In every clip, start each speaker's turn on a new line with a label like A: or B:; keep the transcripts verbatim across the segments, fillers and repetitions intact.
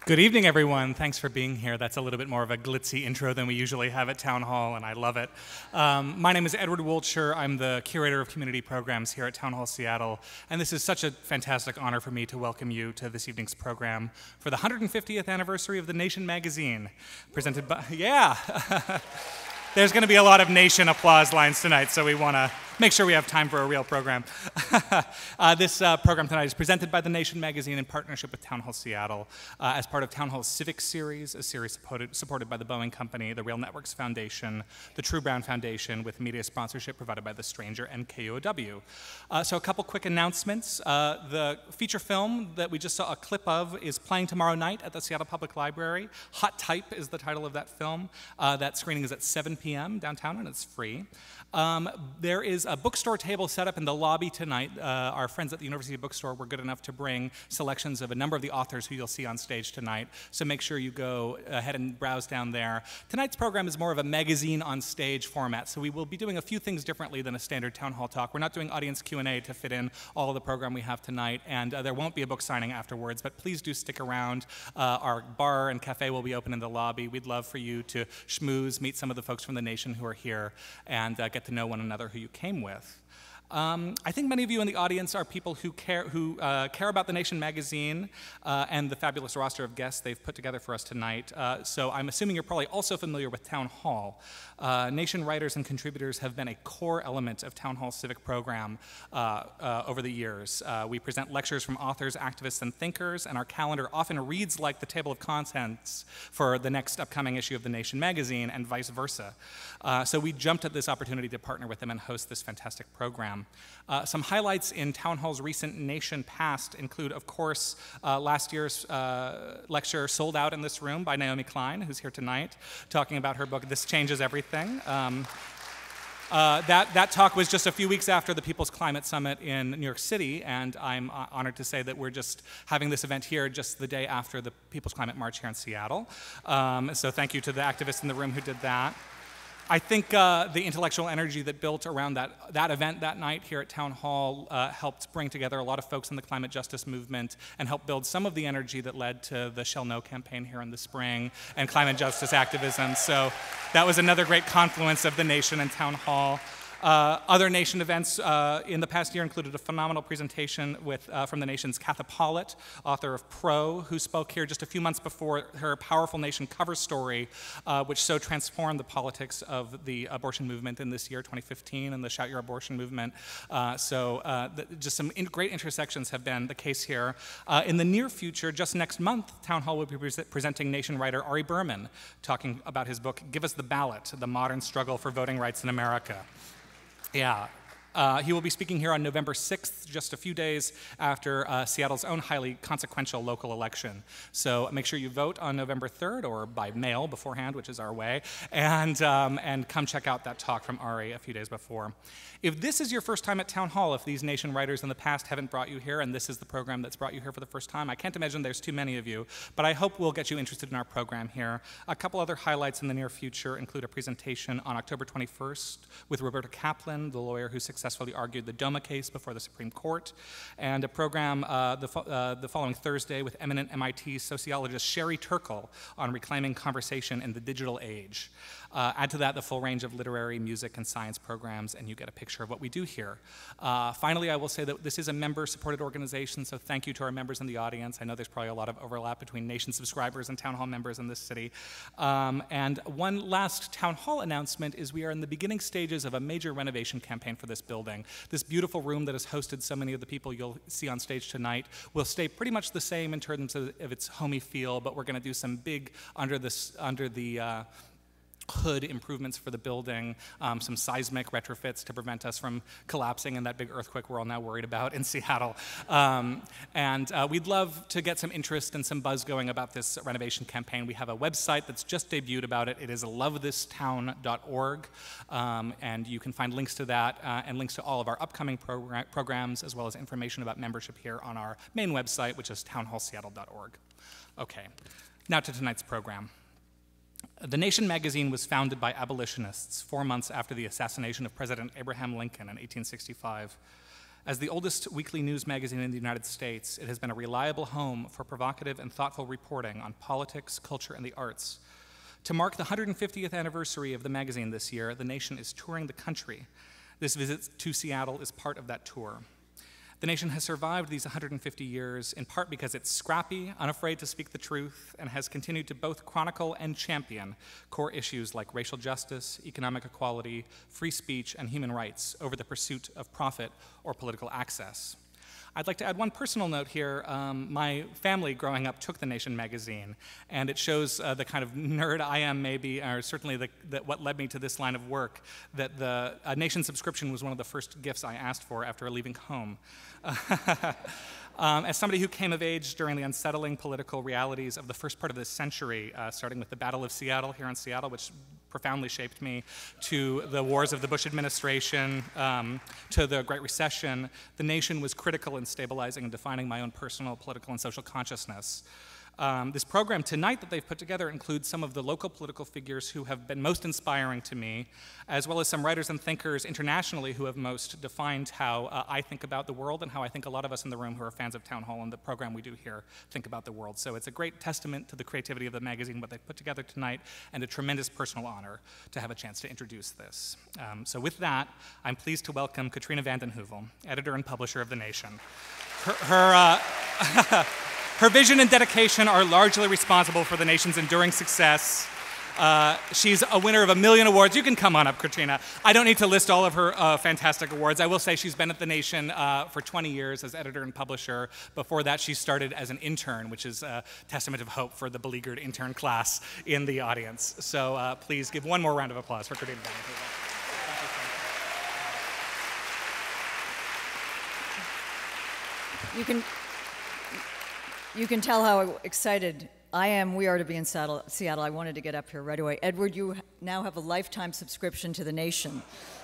A: Good evening, everyone. Thanks for being here. That's a little bit more of a glitzy intro than we usually have at Town Hall, and I love it. Um, my name is Edward Wiltshire. I'm the Curator of Community Programs here at Town Hall Seattle, and this is such a fantastic honor for me to welcome you to this evening's program for the one hundred fiftieth anniversary of The Nation magazine, presented by, yeah. There's going to be a lot of Nation applause lines tonight, so we want to make sure we have time for a real program. uh, this uh, program tonight is presented by The Nation magazine in partnership with Town Hall Seattle uh, as part of Town Hall's Civic Series, a series supported, supported by the Boeing Company, the Rail Networks Foundation, the True Brown Foundation, with media sponsorship provided by The Stranger and K U O W. Uh, so a couple quick announcements. Uh, the feature film that we just saw a clip of is playing tomorrow night at the Seattle Public Library. Hot Type is the title of that film. Uh, that screening is at seven p m downtown, and it's free. Um, there is a bookstore table set up in the lobby tonight. Uh, our friends at the University Bookstore were good enough to bring selections of a number of the authors who you'll see on stage tonight, so make sure you go ahead and browse down there. Tonight's program is more of a magazine on stage format, so we will be doing a few things differently than a standard town hall talk. We're not doing audience Q and A to fit in all of the program we have tonight, and uh, there won't be a book signing afterwards, but please do stick around. Uh, our bar and cafe will be open in the lobby. We'd love for you to schmooze, meet some of the folks from the Nation who are here, and uh, get to know one another who you came with. Um, I think many of you in the audience are people who care, who, uh, care about The Nation magazine uh, and the fabulous roster of guests they've put together for us tonight. Uh, so I'm assuming you're probably also familiar with Town Hall. Uh, Nation writers and contributors have been a core element of Town Hall's civic program uh, uh, over the years. Uh, we present lectures from authors, activists, and thinkers, and our calendar often reads like the table of contents for the next upcoming issue of The Nation magazine, and vice versa. Uh, so we jumped at this opportunity to partner with them and host this fantastic program. Uh, some highlights in Town Hall's recent Nation past include, of course, uh, last year's uh, lecture Sold Out in this room by Naomi Klein, who's here tonight, talking about her book, This Changes Everything. Um, uh, that, that talk was just a few weeks after the People's Climate Summit in New York City, and I'm uh, honored to say that we're just having this event here just the day after the People's Climate March here in Seattle. Um, so thank you to the activists in the room who did that. I think uh, the intellectual energy that built around that, that event that night here at Town Hall uh, helped bring together a lot of folks in the climate justice movement and helped build some of the energy that led to the Shell No campaign here in the spring and climate justice activism. So that was another great confluence of the Nation and Town Hall. Uh, other Nation events uh, in the past year included a phenomenal presentation with, uh, from the Nation's Katha Pollitt, author of Pro, who spoke here just a few months before her Powerful Nation cover story, uh, which so transformed the politics of the abortion movement in this year, twenty fifteen, and the Shout Your Abortion movement. Uh, so uh, the, just some in great intersections have been the case here. Uh, in the near future, just next month, Town Hall will be pre presenting Nation writer Ari Berman, talking about his book, Give Us the Ballot, The Modern Struggle for Voting Rights in America. Yeah. Uh, he will be speaking here on November sixth, just a few days after uh, Seattle's own highly consequential local election. So make sure you vote on November third, or by mail beforehand, which is our way, and, um, and come check out that talk from Ari a few days before. If this is your first time at Town Hall, if these Nation writers in the past haven't brought you here, and this is the program that's brought you here for the first time, I can't imagine there's too many of you, but I hope we'll get you interested in our program here. A couple other highlights in the near future include a presentation on October twenty-first with Roberta Kaplan, the lawyer who successfully argued the DOMA case before the Supreme Court, and a program uh, the, fo uh, the following Thursday with eminent M I T sociologist Sherry Turkle on reclaiming conversation in the digital age. Uh, add to that the full range of literary, music, and science programs, and you get a picture of what we do here. Uh, finally, I will say that this is a member-supported organization, so thank you to our members in the audience. I know there's probably a lot of overlap between Nation subscribers and Town Hall members in this city. Um, and one last Town Hall announcement is we are in the beginning stages of a major renovation campaign for this building. This beautiful room that has hosted so many of the people you'll see on stage tonight will stay pretty much the same in terms of, of its homey feel, but we're going to do some big under, this, under the uh, hood improvements for the building, um, some seismic retrofits to prevent us from collapsing in that big earthquake we're all now worried about in Seattle. Um, and uh, we'd love to get some interest and some buzz going about this renovation campaign. We have a website that's just debuted about it. It is love this town dot org, um, and you can find links to that uh, and links to all of our upcoming progr programs, as well as information about membership here on our main website, which is town hall seattle dot org. Okay, now to tonight's program. The Nation magazine was founded by abolitionists four months after the assassination of President Abraham Lincoln in eighteen sixty-five. As the oldest weekly news magazine in the United States, it has been a reliable home for provocative and thoughtful reporting on politics, culture, and the arts. To mark the one hundred fiftieth anniversary of the magazine this year, the Nation is touring the country. This visit to Seattle is part of that tour. The Nation has survived these one hundred fifty years in part because it's scrappy, unafraid to speak the truth, and has continued to both chronicle and champion core issues like racial justice, economic equality, free speech, and human rights over the pursuit of profit or political access. I'd like to add one personal note here. Um, my family growing up took the Nation magazine, and it shows uh, the kind of nerd I am maybe, or certainly the, the, what led me to this line of work, that the uh, Nation subscription was one of the first gifts I asked for after leaving home. Um, as somebody who came of age during the unsettling political realities of the first part of this century, uh, starting with the Battle of Seattle here in Seattle, which profoundly shaped me, to the wars of the Bush administration, um, to the Great Recession, the Nation was critical in stabilizing and defining my own personal political and social consciousness. Um, this program tonight that they've put together includes some of the local political figures who have been most inspiring to me, as well as some writers and thinkers internationally who have most defined how uh, I think about the world and how I think a lot of us in the room who are fans of Town Hall and the program we do here think about the world. So it's a great testament to the creativity of the magazine, what they've put together tonight, and a tremendous personal honor to have a chance to introduce this. Um, so with that, I'm pleased to welcome Katrina vanden Heuvel, editor and publisher of The Nation. Her, her uh, Her vision and dedication are largely responsible for the Nation's enduring success. Uh, she's a winner of a million awards. You can come on up, Katrina. I don't need to list all of her uh, fantastic awards. I will say she's been at the Nation uh, for twenty years as editor and publisher. Before that, she started as an intern, which is a testament of hope for the beleaguered intern class in the audience. So uh, please give one more round of applause for Katrina vanden Heuvel.
B: You can, you can tell how excited I am, we are to be in Seattle. Seattle. I wanted to get up here right away. Edward, you now have a lifetime subscription to The Nation.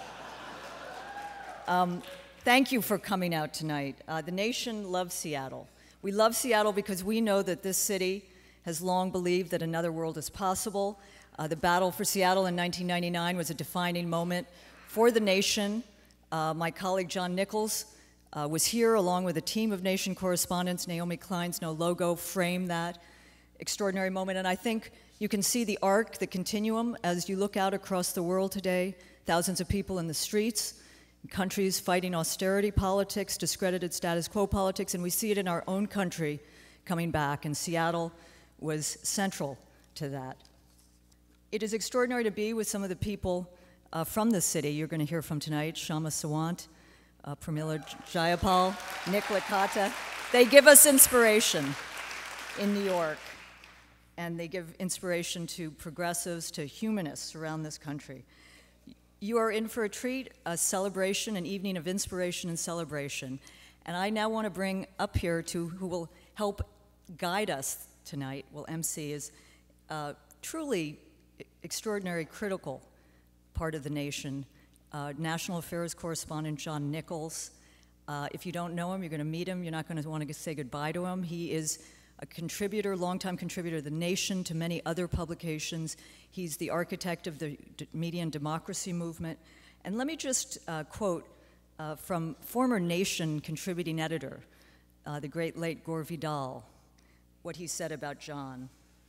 B: Um, thank you for coming out tonight. Uh, the Nation loves Seattle. We love Seattle because we know that this city has long believed that another world is possible. Uh, the battle for Seattle in nineteen ninety-nine was a defining moment for the Nation. Uh, my colleague John Nichols uh, was here along with a team of Nation correspondents. Naomi Klein's No Logo framed that extraordinary moment, and I think you can see the arc, the continuum, as you look out across the world today. Thousands of people in the streets, countries fighting austerity politics, discredited status quo politics, and we see it in our own country coming back, and Seattle was central to that. It is extraordinary to be with some of the people uh, from the city you're going to hear from tonight: Kshama Sawant, uh, Pramila Jayapal, Nick Licata. They give us inspiration in New York, and they give inspiration to progressives, to humanists around this country. You are in for a treat, a celebration, an evening of inspiration and celebration. And I now want to bring up here to who will help guide us tonight, will emcee, is uh, truly extraordinary, critical part of the Nation, uh, National Affairs correspondent John Nichols. Uh, if you don't know him, you're going to meet him. You're not going to want to say goodbye to him. He is a contributor, longtime contributor to The Nation, to many other publications. He's the architect of the D- media and democracy movement. And let me just uh, quote uh, from former Nation contributing editor, uh, the great late Gore Vidal, what he said about John.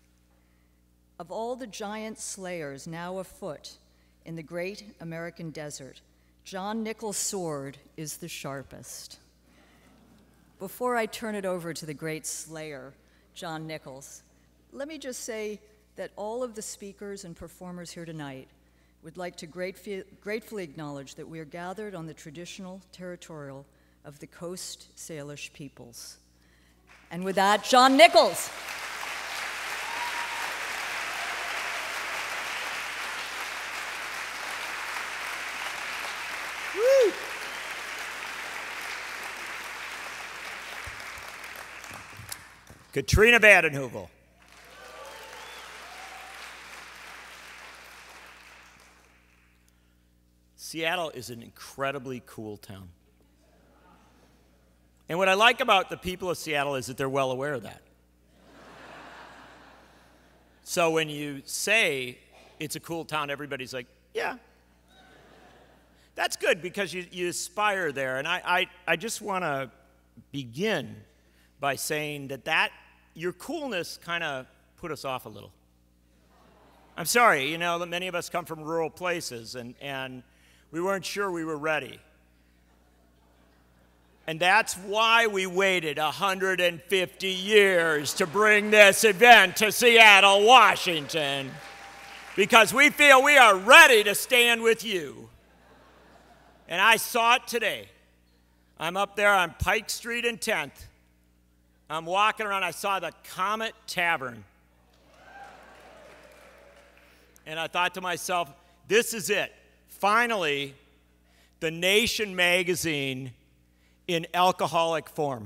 B: Of all the giant slayers now afoot in the great American desert, John Nichols' sword is the sharpest. Before I turn it over to the great slayer, John Nichols, let me just say that all of the speakers and performers here tonight would like to gratef- gratefully acknowledge that we are gathered on the traditional territorial of the Coast Salish peoples. And with that, John Nichols. Woo!
C: Katrina vanden Heuvel. Seattle is an incredibly cool town. And what I like about the people of Seattle is that they're well aware of that. So when you say it's a cool town, everybody's like, yeah. That's good because you, you aspire there. And I, I, I just want to begin by saying that, that your coolness kind of put us off a little. I'm sorry, you know, that many of us come from rural places, and, and we weren't sure we were ready. And that's why we waited one hundred fifty years to bring this event to Seattle, Washington, because we feel we are ready to stand with you. And I saw it today. I'm up there on Pike Street in tenth. I'm walking around. I saw the Comet Tavern. And I thought to myself, this is it. Finally, the Nation magazine in alcoholic form.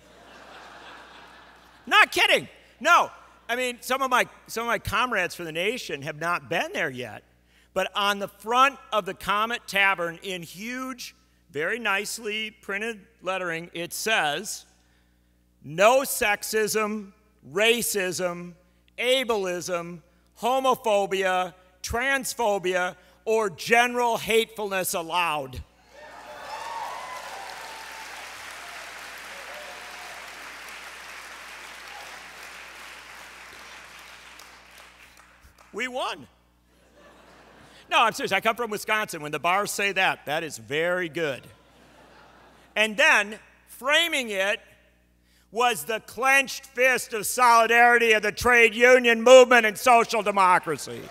C: Not kidding. No. I mean, some of my some of my comrades for the Nation have not been there yet. But on the front of the Comet Tavern, in huge, very nicely printed lettering, it says, "No sexism, racism, ableism, homophobia, transphobia, or general hatefulness allowed." We won. No, I'm serious. I come from Wisconsin. When the bars say that, that is very good. And then, framing it, was the clenched fist of solidarity of the trade union movement and social democracy.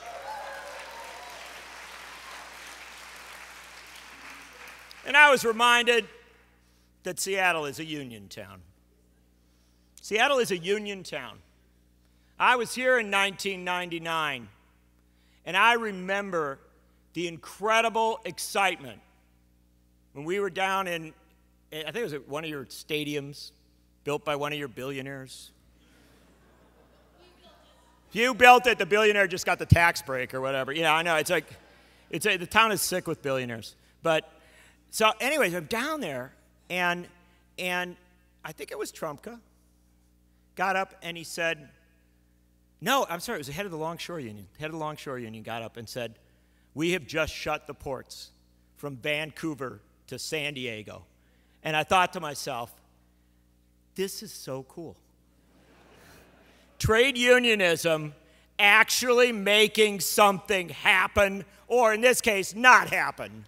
C: And I was reminded that Seattle is a union town. Seattle is a union town. I was here in nineteen ninety-nine, and I remember the incredible excitement when we were down in, I think it was at one of your stadiums, built by one of your billionaires. If you built it, the billionaire just got the tax break or whatever. Yeah, I know. It's like, it's a, the town is sick with billionaires. But, so anyways, I'm down there, and, and I think it was Trumpka got up and he said, no, I'm sorry, it was the head of the Longshore Union. The head of the Longshore Union got up and said, "We have just shut the ports from Vancouver to San Diego." And I thought to myself, this is so cool. Trade unionism actually making something happen, or in this case, not happen.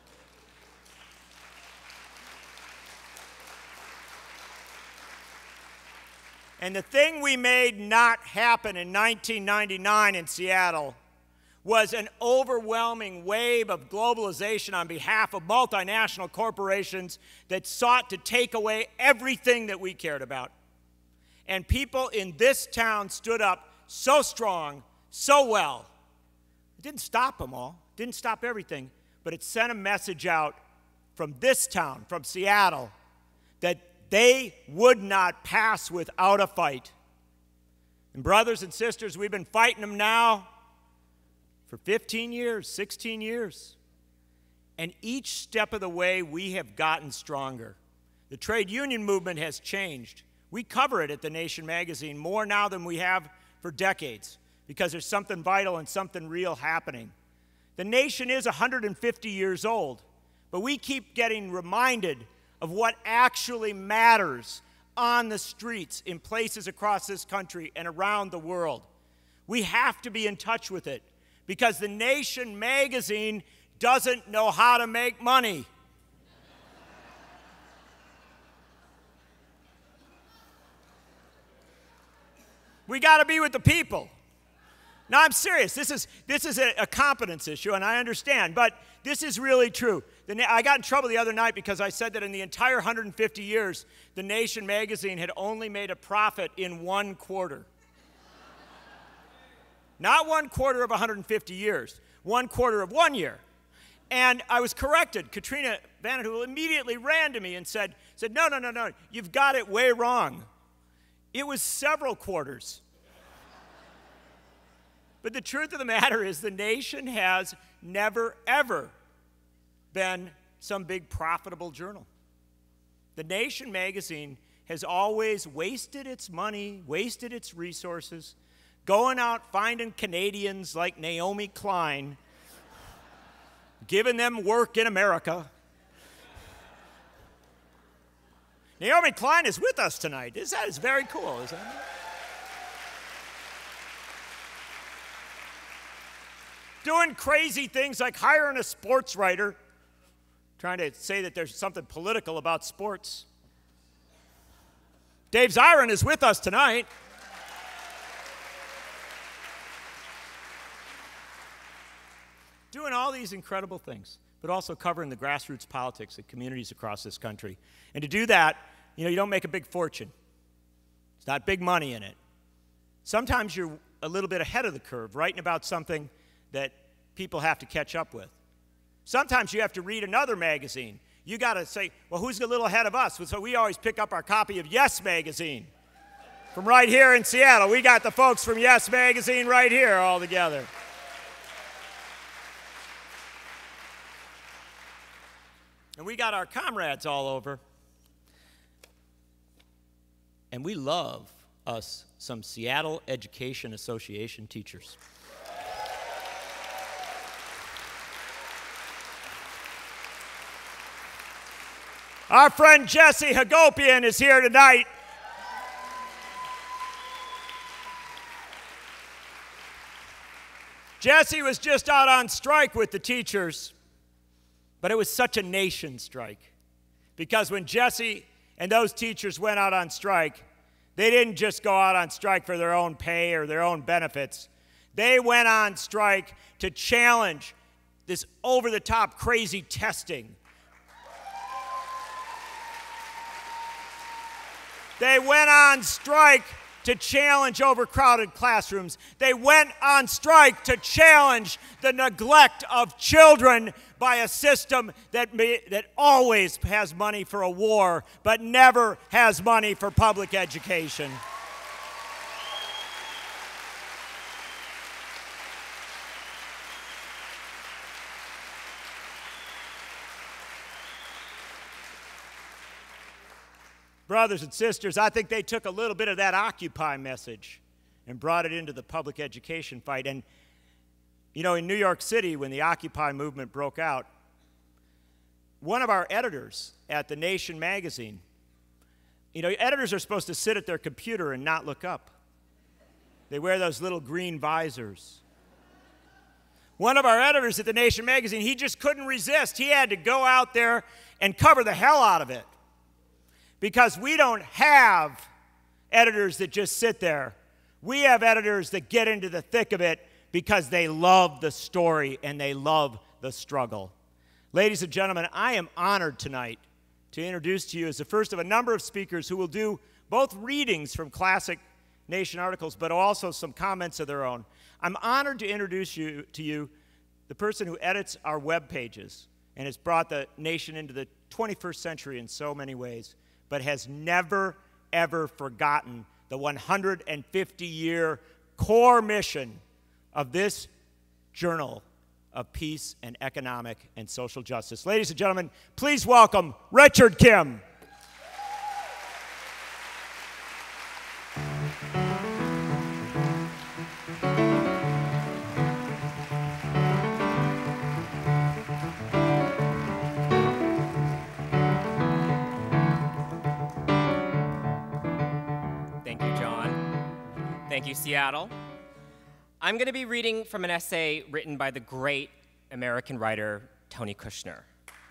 C: And the thing we made not happen in nineteen ninety-nine in Seattle was an overwhelming wave of globalization on behalf of multinational corporations that sought to take away everything that we cared about. And people in this town stood up so strong, so well. It didn't stop them all, didn't stop everything, but it sent a message out from this town, from Seattle, that they would not pass without a fight. And brothers and sisters, we've been fighting them now for fifteen years, sixteen years. And each step of the way, we have gotten stronger. The trade union movement has changed. We cover it at the Nation magazine more now than we have for decades, because there's something vital and something real happening. The Nation is one hundred fifty years old, but we keep getting reminded of what actually matters on the streets in places across this country and around the world. We have to be in touch with it, because the Nation magazine doesn't know how to make money. We got to be with the people. Now, I'm serious. This is, this is a, a competence issue, and I understand, but this is really true. The, I got in trouble the other night because I said that in the entire one hundred fifty years, the Nation magazine had only made a profit in one quarter. Not one quarter of one hundred fifty years, one quarter of one year. And I was corrected. Katrina Vanderhool immediately ran to me and said, said, no, no, no, no, you've got it way wrong. It was several quarters. But the truth of the matter is the Nation has never, ever been some big profitable journal. The Nation magazine has always wasted its money, wasted its resources, going out finding Canadians like Naomi Klein giving them work in America. Naomi Klein is with us tonight. Is that is very cool, isn't it? Doing crazy things like hiring a sports writer, trying to say that there's something political about sports. Dave Zirin is with us tonight. Doing all these incredible things, but also covering the grassroots politics of communities across this country. And to do that, you know, you don't make a big fortune. It's not big money in it. Sometimes you're a little bit ahead of the curve, writing about something that people have to catch up with. Sometimes you have to read another magazine. You got to say, well, who's a little ahead of us? So we always pick up our copy of Yes Magazine from right here in Seattle. We got the folks from Yes Magazine right here all together. And we got our comrades all over. And we love us some Seattle Education Association teachers. Our friend Jesse Hagopian is here tonight. Jesse was just out on strike with the teachers, but it was such a nation strike. Because when Jesse and those teachers went out on strike, they didn't just go out on strike for their own pay or their own benefits. They went on strike to challenge this over-the-top crazy testing. They went on strike to challenge overcrowded classrooms. They went on strike to challenge the neglect of children by a system that, may, that always has money for a war, but never has money for public education. Brothers and sisters, I think they took a little bit of that Occupy message and brought it into the public education fight. And, you know, in New York City, when the Occupy movement broke out, one of our editors at The Nation magazine, you know, editors are supposed to sit at their computer and not look up. They wear those little green visors. One of our editors at The Nation magazine, he just couldn't resist. He had to go out there and cover the hell out of it. Because we don't have editors that just sit there. We have editors that get into the thick of it because they love the story and they love the struggle. Ladies and gentlemen, I am honored tonight to introduce to you as the first of a number of speakers who will do both readings from classic Nation articles, but also some comments of their own. I'm honored to introduce you to you the person who edits our web pages and has brought the Nation into the twenty-first century in so many ways, but has never, ever forgotten the one hundred fifty year core mission of this journal of peace and economic and social justice. Ladies and gentlemen, please welcome Richard Kim.
D: Thank you, Seattle. I'm going to be reading from an essay written by the great American writer Tony Kushner.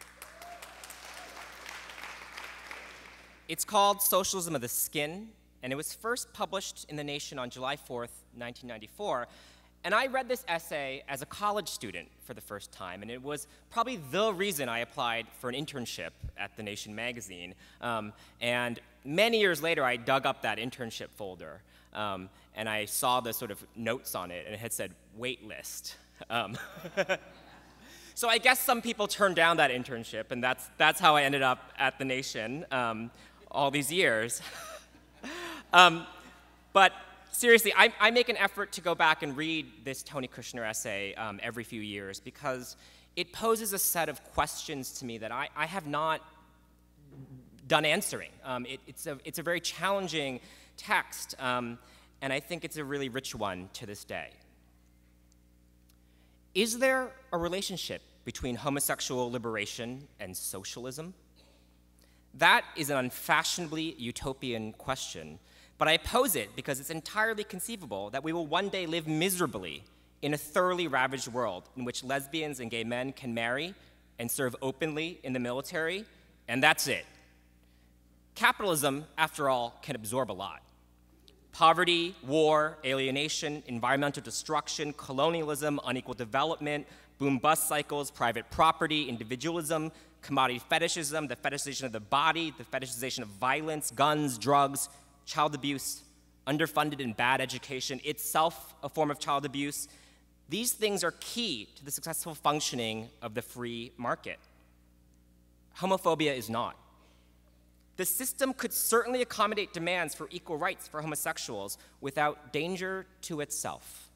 D: It's called Socialism of the Skin, and it was first published in The Nation on July fourth, nineteen ninety-four. And I read this essay as a college student for the first time, and it was probably the reason I applied for an internship at The Nation magazine. Um, and many years later, I dug up that internship folder. Um, and I saw the sort of notes on it, and it had said, wait list. Um, so I guess some people turned down that internship, and that's, that's how I ended up at The Nation um, all these years. um, but seriously, I, I make an effort to go back and read this Tony Kushner essay um, every few years because it poses a set of questions to me that I, I have not done answering. Um, it, it's, a, it's a very challenging text, um, and I think it's a really rich one to this day. Is there a relationship between homosexual liberation and socialism? That is an unfashionably utopian question, but I pose it because it's entirely conceivable that we will one day live miserably in a thoroughly ravaged world in which lesbians and gay men can marry and serve openly in the military, and that's it. Capitalism, after all, can absorb a lot. Poverty, war, alienation, environmental destruction, colonialism, unequal development, boom-bust cycles, private property, individualism, commodity fetishism, the fetishization of the body, the fetishization of violence, guns, drugs, child abuse, underfunded and bad education, itself a form of child abuse. These things are key to the successful functioning of the free market. Homophobia is not. The system could certainly accommodate demands for equal rights for homosexuals without danger to itself.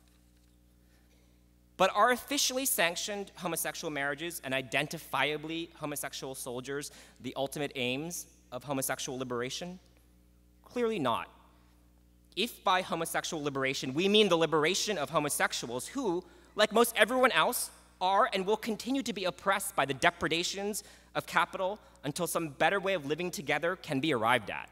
D: But are officially sanctioned homosexual marriages and identifiably homosexual soldiers the ultimate aims of homosexual liberation? Clearly not. If by homosexual liberation we mean the liberation of homosexuals who, like most everyone else, are and will continue to be oppressed by the depredations of capital until some better way of living together can be arrived at.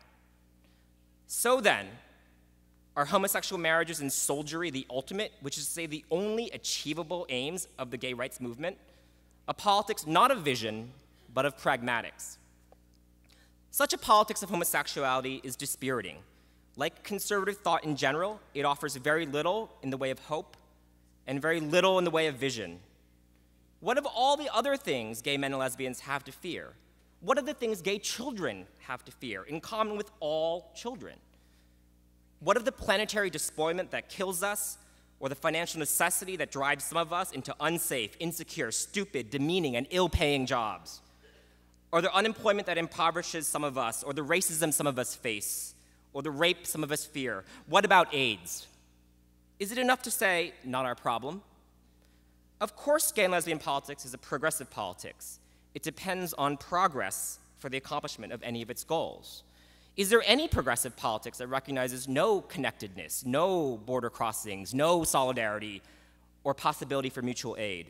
D: So then, are homosexual marriages and soldiery the ultimate, which is to say the only achievable aims of the gay rights movement? A politics not of vision, but of pragmatics. Such a politics of homosexuality is dispiriting. Like conservative thought in general, it offers very little in the way of hope and very little in the way of vision. What of all the other things gay men and lesbians have to fear? What are the things gay children have to fear, in common with all children? What of the planetary despoilment that kills us, or the financial necessity that drives some of us into unsafe, insecure, stupid, demeaning, and ill-paying jobs? Or the unemployment that impoverishes some of us, or the racism some of us face, or the rape some of us fear? What about AIDS? Is it enough to say, not our problem? Of course, gay and lesbian politics is a progressive politics. It depends on progress for the accomplishment of any of its goals. Is there any progressive politics that recognizes no connectedness, no border crossings, no solidarity, or possibility for mutual aid?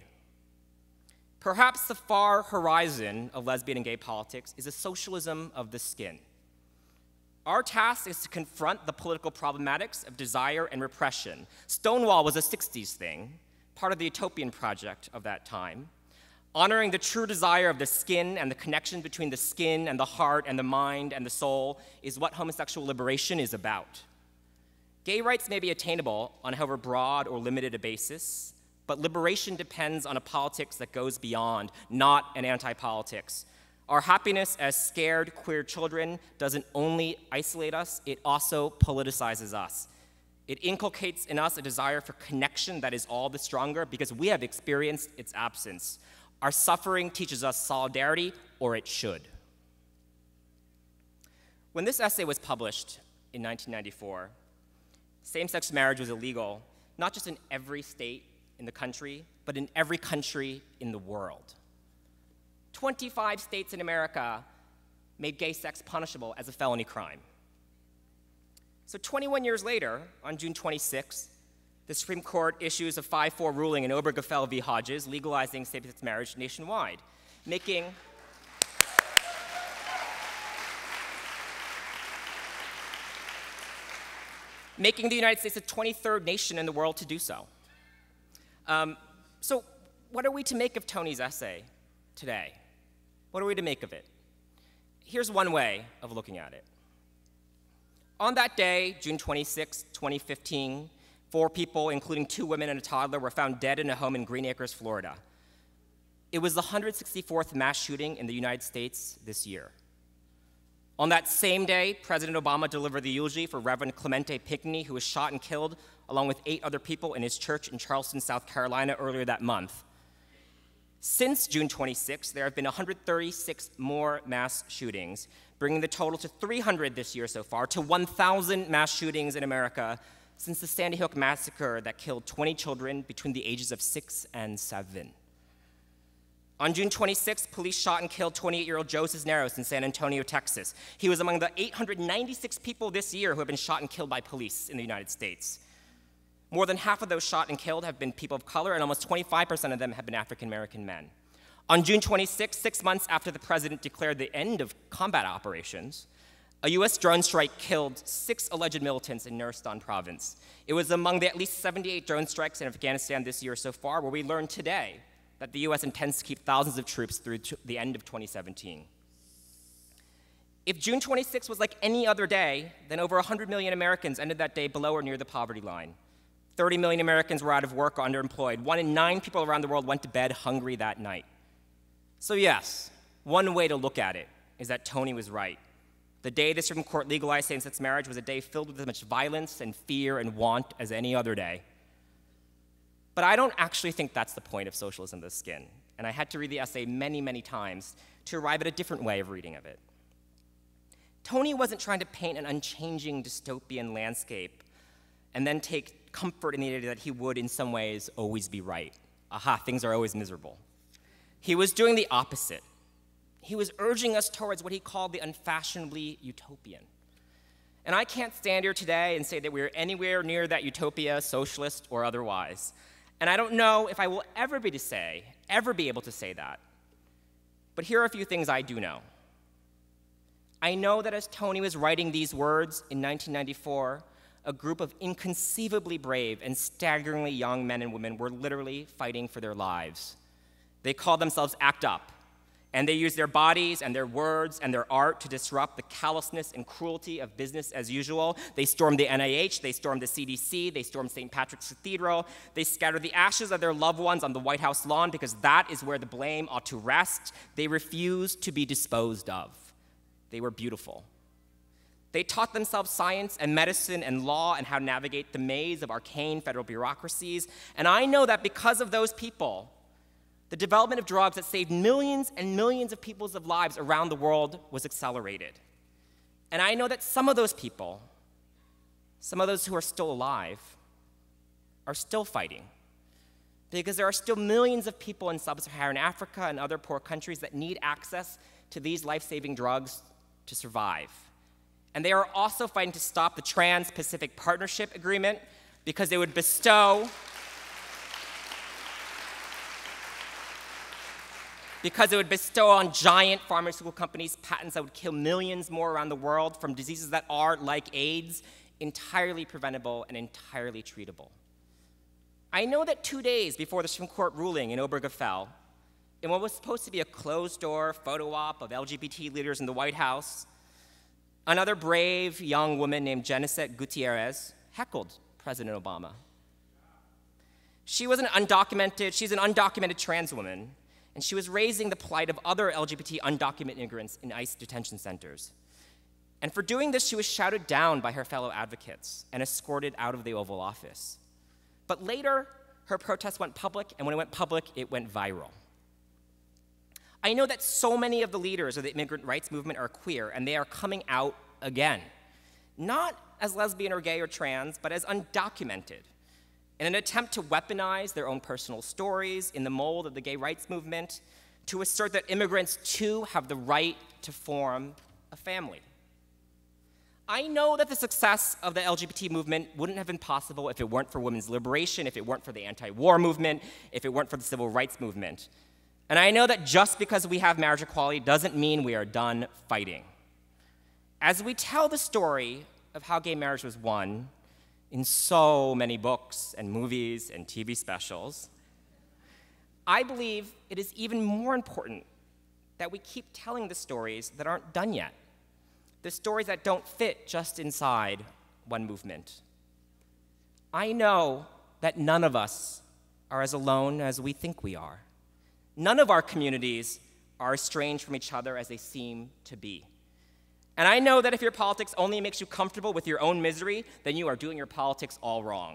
D: Perhaps the far horizon of lesbian and gay politics is a socialism of the skin. Our task is to confront the political problematics of desire and repression. Stonewall was a sixties thing, part of the utopian project of that time. Honoring the true desire of the skin and the connection between the skin and the heart and the mind and the soul is what homosexual liberation is about. Gay rights may be attainable on however broad or limited a basis, but liberation depends on a politics that goes beyond, not an anti-politics. Our happiness as scared queer children doesn't only isolate us, it also politicizes us. It inculcates in us a desire for connection that is all the stronger because we have experienced its absence. Our suffering teaches us solidarity, or it should. When this essay was published in nineteen ninety-four, same-sex marriage was illegal, not just in every state in the country, but in every country in the world. twenty-five states in America made gay sex punishable as a felony crime. So twenty-one years later, on June twenty-sixth, the Supreme Court issues a five four ruling in Obergefell v. Hodges, legalizing same-sex marriage nationwide, making making the United States the twenty-third nation in the world to do so. Um, so what are we to make of Tony's essay today? What are we to make of it? Here's one way of looking at it. On that day, June twenty-sixth, twenty fifteen, four people, including two women and a toddler, were found dead in a home in Green Acres, Florida. It was the one hundred sixty-fourth mass shooting in the United States this year. On that same day, President Obama delivered the eulogy for Reverend Clemente Pinckney, who was shot and killed along with eight other people in his church in Charleston, South Carolina, earlier that month. Since June twenty-sixth, there have been one hundred thirty-six more mass shootings, bringing the total to three hundred this year so far, to one thousand mass shootings in America since the Sandy Hook massacre that killed twenty children between the ages of six and seven. On June twenty-sixth, police shot and killed twenty-eight-year-old Joe Cisneros in San Antonio, Texas. He was among the eight hundred ninety-six people this year who have been shot and killed by police in the United States. More than half of those shot and killed have been people of color, and almost twenty-five percent of them have been African-American men. On June twenty-sixth, six months after the president declared the end of combat operations, a U S drone strike killed six alleged militants in Nuristan province. It was among the at least seventy-eight drone strikes in Afghanistan this year so far, where we learned today that the U S intends to keep thousands of troops through the end of twenty seventeen. If June twenty-sixth was like any other day, then over one hundred million Americans ended that day below or near the poverty line. thirty million Americans were out of work or underemployed. One in nine people around the world went to bed hungry that night. So yes, one way to look at it is that Tony was right. The day the Supreme Court legalized same-sex marriage was a day filled with as much violence and fear and want as any other day. But I don't actually think that's the point of Socialism the Skin, and I had to read the essay many, many times to arrive at a different way of reading of it. Tony wasn't trying to paint an unchanging dystopian landscape and then take comfort in the idea that he would, in some ways, always be right. Aha, things are always miserable. He was doing the opposite. He was urging us towards what he called the unfashionably utopian. And I can't stand here today and say that we're anywhere near that utopia, socialist or otherwise. And I don't know if I will ever be to say, ever be able to say that. But here are a few things I do know. I know that as Tony was writing these words in nineteen ninety-four, a group of inconceivably brave and staggeringly young men and women were literally fighting for their lives. They called themselves ACT UP, and they used their bodies and their words and their art to disrupt the callousness and cruelty of business as usual. They stormed the N I H, they stormed the C D C, they stormed Saint Patrick's Cathedral, they scattered the ashes of their loved ones on the White House lawn because that is where the blame ought to rest. They refused to be disposed of. They were beautiful. They taught themselves science and medicine and law and how to navigate the maze of arcane federal bureaucracies. And I know that because of those people, the development of drugs that saved millions and millions of people's lives around the world was accelerated. And I know that some of those people, some of those who are still alive, are still fighting. Because there are still millions of people in sub-Saharan Africa and other poor countries that need access to these life-saving drugs to survive. And they are also fighting to stop the Trans-Pacific Partnership Agreement because they would bestow because it would bestow on giant pharmaceutical companies patents that would kill millions more around the world from diseases that are, like AIDS, entirely preventable and entirely treatable. I know that two days before the Supreme Court ruling in Obergefell, in what was supposed to be a closed-door photo op of L G B T leaders in the White House, another brave young woman named Geneset Gutierrez heckled President Obama. She was an undocumented, she's an undocumented trans woman, and she was raising the plight of other L G B T undocumented immigrants in ICE detention centers. And for doing this, she was shouted down by her fellow advocates and escorted out of the Oval Office. But later, her protest went public, and when it went public, it went viral. I know that so many of the leaders of the immigrant rights movement are queer, and they are coming out again. Not as lesbian or gay or trans, but as undocumented, in an attempt to weaponize their own personal stories in the mold of the gay rights movement, to assert that immigrants too have the right to form a family. I know that the success of the L G B T movement wouldn't have been possible if it weren't for women's liberation, if it weren't for the anti-war movement, if it weren't for the civil rights movement. And I know that just because we have marriage equality doesn't mean we are done fighting. As we tell the story of how gay marriage was won in so many books and movies and T V specials, I believe it is even more important that we keep telling the stories that aren't done yet, the stories that don't fit just inside one movement. I know that none of us are as alone as we think we are. None of our communities are estranged from each other as they seem to be. And I know that if your politics only makes you comfortable with your own misery, then you are doing your politics all wrong.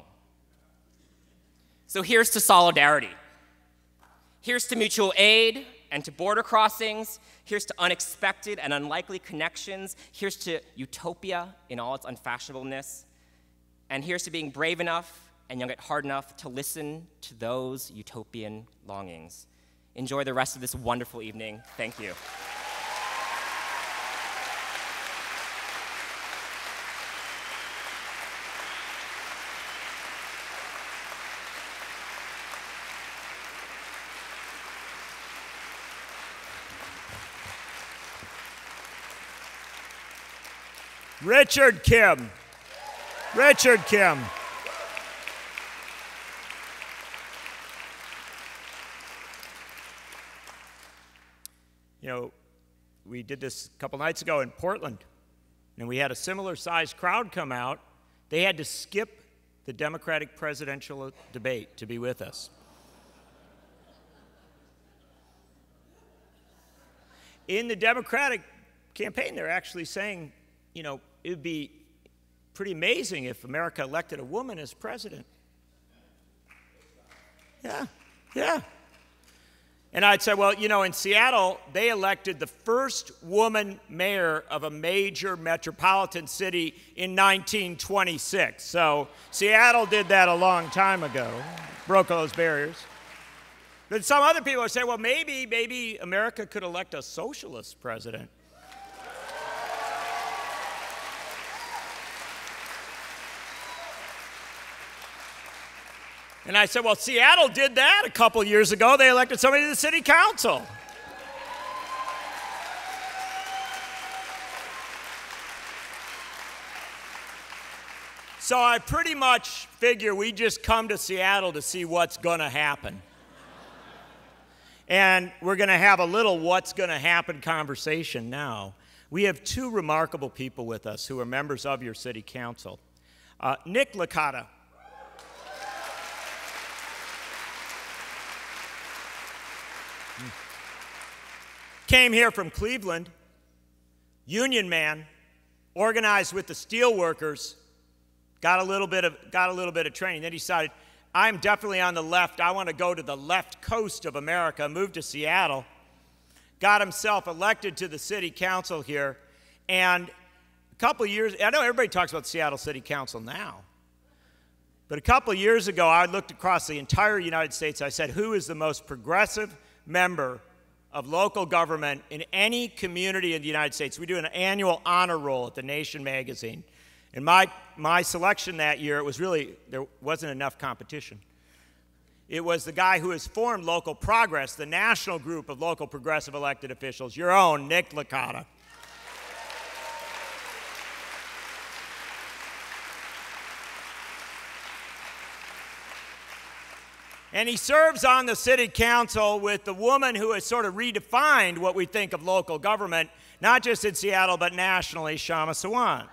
D: So here's to solidarity. Here's to mutual aid and to border crossings. Here's to unexpected and unlikely connections. Here's to utopia in all its unfashionableness. And here's to being brave enough and young at heart enough to listen to those utopian longings. Enjoy the rest of this wonderful evening. Thank you.
C: Richard Kim. Richard Kim. You know, we did this a couple nights ago in Portland, and we had a similar sized crowd come out. They had to skip the Democratic presidential debate to be with us. In the Democratic campaign, they're actually saying, you know, it would be pretty amazing if America elected a woman as president. Yeah, yeah. And I'd say, well, you know, in Seattle, they elected the first woman mayor of a major metropolitan city in nineteen twenty-six. So Seattle did that a long time ago, broke all those barriers. But some other people are saying, well, maybe, maybe America could elect a socialist president. And I said, well, Seattle did that a couple years ago. They elected somebody to the city council. So I pretty much figure we just come to Seattle to see what's going to happen. And we're going to have a little what's going to happen conversation now. We have two remarkable people with us who are members of your city council. Uh, Nick Licata. Came here from Cleveland, union man, organized with the steelworkers, got a little bit of got a little bit of training. Then he decided, I'm definitely on the left. I want to go to the left coast of America. Moved to Seattle, got himself elected to the city council here, and a couple years. I know everybody talks about the Seattle City Council now, but a couple years ago, I looked across the entire United States. I said, who is the most progressive member of local government in any community in the United States? We do an annual honor roll at the Nation magazine. And my, my selection that year, it was really, there wasn't enough competition. It was the guy who has formed Local Progress, the national group of local progressive elected officials, your own Nick Licata. And he serves on the city council with the woman who has sort of redefined what we think of local government, not just in Seattle, but nationally, Kshama Sawant.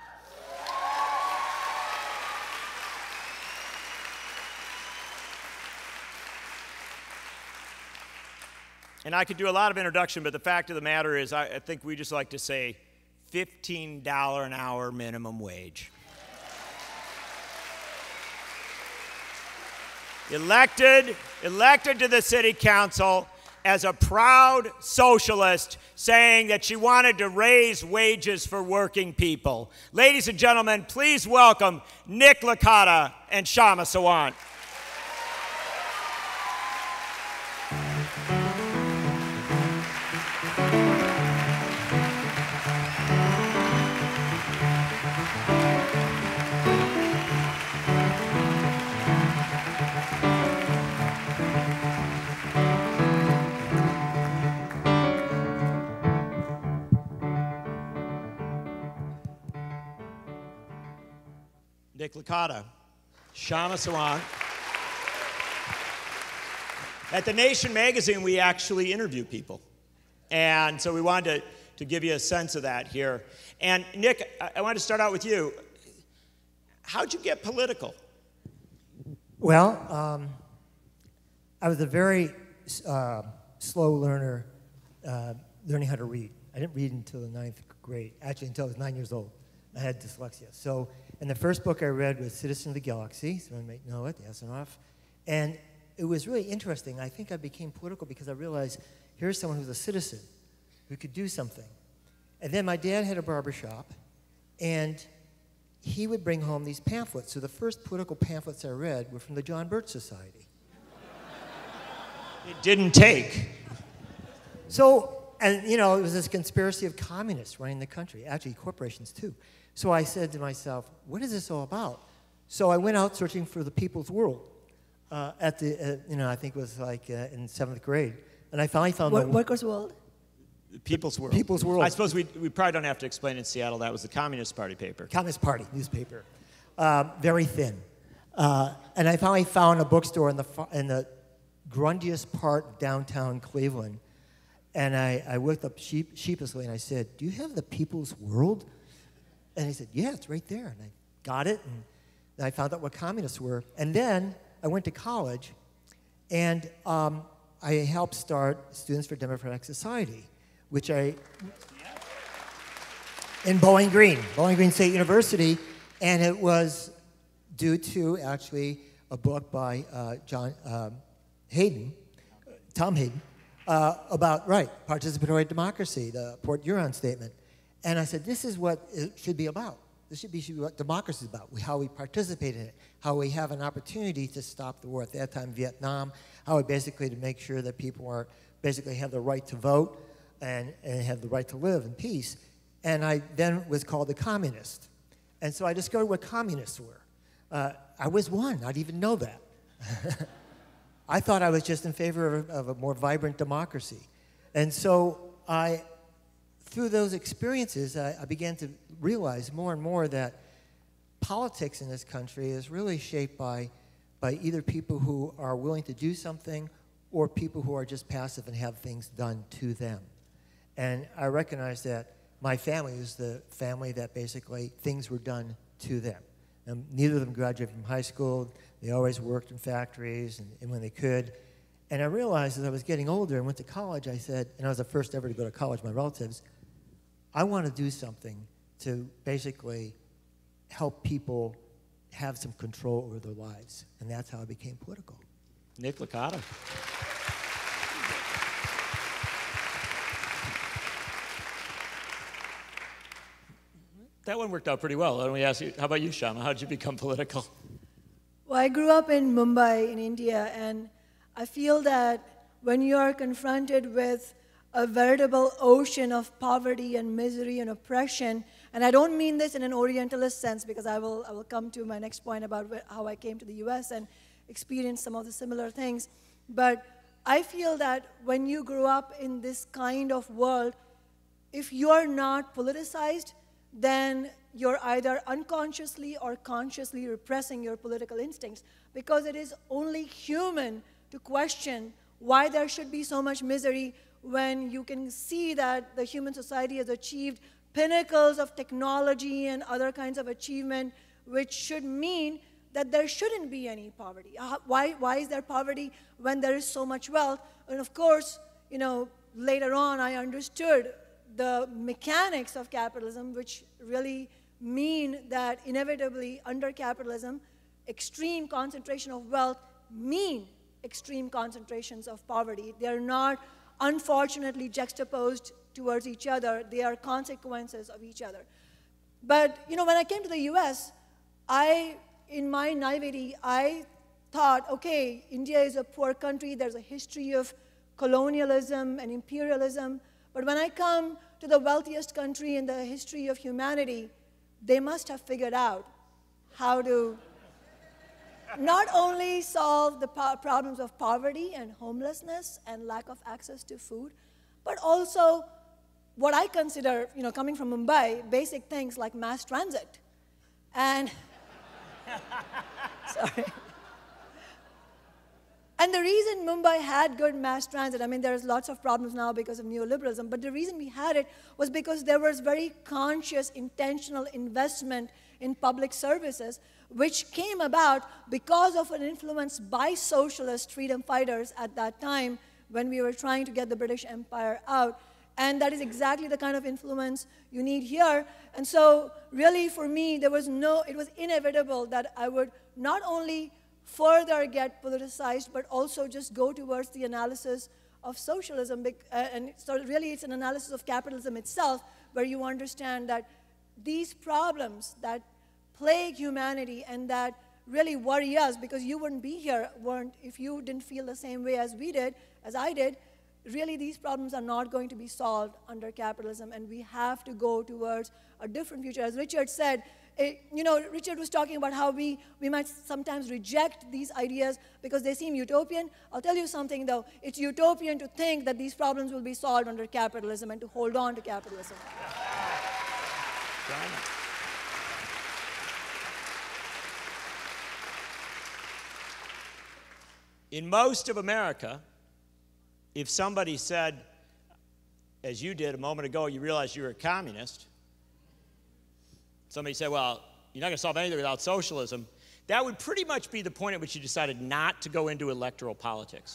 C: And I could do a lot of introduction, but the fact of the matter is, I, I think we just like to say fifteen dollars an hour minimum wage. Elected, elected to the city council as a proud socialist, saying that she wanted to raise wages for working people. Ladies and gentlemen, please welcome Nick Licata and Kshama Sawant. Nick Licata, Kshama Sawant. At the Nation magazine, we actually interview people. And so we wanted to, to give you a sense of that here. And Nick, I, I wanted to start out with you. How'd you get political?
E: Well, um, I was a very uh, slow learner, uh, learning how to read. I didn't read until the ninth grade, actually until I was nine years old. I had dyslexia. So, and the first book I read was Citizen of the Galaxy, so I might know it, the Asimov. And it was really interesting. I think I became political because I realized here's someone who's a citizen who could do something. And then my dad had a barber shop, and he would bring home these pamphlets. So the first political pamphlets I read were from the John Birch Society.
C: It didn't take.
E: So, and you know, it was this conspiracy of communists running the country, actually corporations too. So I said to myself, what is this all about? So I went out searching for the people's world uh, at the, uh, you know, I think it was like uh, in seventh grade. And I finally found
B: What,
E: the,
B: what goes world?
C: The People's World.
E: People's World.
C: I suppose we, we probably don't have to explain in Seattle that was the Communist Party paper.
E: Communist Party newspaper. Uh, very thin. Uh, and I finally found a bookstore in the, in the grungiest part of downtown Cleveland. And I, I looked up sheep, sheepishly and I said, do you have the People's World? And he said, yeah, it's right there. And I got it, and then I found out what communists were. And then I went to college, and um, I helped start Students for Democratic Society, which I, in Bowling Green, Bowling Green State University, and it was due to actually a book by uh, John um, Hayden, Tom Hayden, uh, about, right, participatory democracy, the Port Huron Statement. And I said, this is what it should be about. This should be, should be what democracy is about, how we participate in it, how we have an opportunity to stop the war. At that time, Vietnam, how we basically to make sure that people are basically have the right to vote and, and have the right to live in peace. And I then was called a communist. And so I discovered what communists were. Uh, I was one, I didn't even know that. I thought I was just in favor of, of a more vibrant democracy. And so I, through those experiences, I, I began to realize more and more that politics in this country is really shaped by, by either people who are willing to do something or people who are just passive and have things done to them. And I recognized that my family was the family that basically things were done to them. And neither of them graduated from high school. They always worked in factories and, and when they could. And I realized as I was getting older and went to college, I said, and I was the first ever to go to college, my relatives, I want to do something to basically help people have some control over their lives. And that's how I became political.
C: Nick Licata. That one worked out pretty well. Let me ask you, how about you, Kshama? How did you become political?
F: Well, I grew up in Mumbai, in India, and I feel that when you are confronted with a veritable ocean of poverty and misery and oppression, and I don't mean this in an Orientalist sense, because I will, I will come to my next point about how I came to the U S and experienced some of the similar things, but I feel that when you grew up in this kind of world, if you're not politicized, then you're either unconsciously or consciously repressing your political instincts, because it is only human to question why there should be so much misery when you can see that the human society has achieved pinnacles of technology and other kinds of achievement, which should mean that there shouldn't be any poverty. Uh, why, why is there poverty when there is so much wealth? And of course, you know, later on I understood the mechanics of capitalism, which really mean that inevitably under capitalism, extreme concentration of wealth mean extreme concentrations of poverty. They are not unfortunately juxtaposed towards each other. They are consequences of each other. But you know, when I came to the U S, I, in my naivety, I thought, okay, India is a poor country. There's a history of colonialism and imperialism. But when I come to the wealthiest country in the history of humanity, they must have figured out how to not only solve the problems of poverty and homelessness and lack of access to food, but also what I consider, you know, coming from Mumbai, basic things like mass transit. And, sorry. And the reason Mumbai had good mass transit, I mean, there's lots of problems now because of neoliberalism, but the reason we had it was because there was very conscious, intentional investment in public services, which came about because of an influence by socialist freedom fighters at that time when we were trying to get the British Empire out. And that is exactly the kind of influence you need here. And so really for me, there was no, it was inevitable that I would not only further get politicized, but also just go towards the analysis of socialism. And so really it's an analysis of capitalism itself, where you understand that these problems that plague humanity and that really worry us, because you wouldn't be here weren't if you didn't feel the same way as we did, as I did, really these problems are not going to be solved under capitalism, and we have to go towards a different future. As Richard said, it, you know, Richard was talking about how we, we might sometimes reject these ideas because they seem utopian. I'll tell you something, though. It's utopian to think that these problems will be solved under capitalism and to hold on to capitalism.
C: In most of America, if somebody said, as you did a moment ago, you realized you were a communist, somebody said, well, you're not going to solve anything without socialism, that would pretty much be the point at which you decided not to go into electoral politics.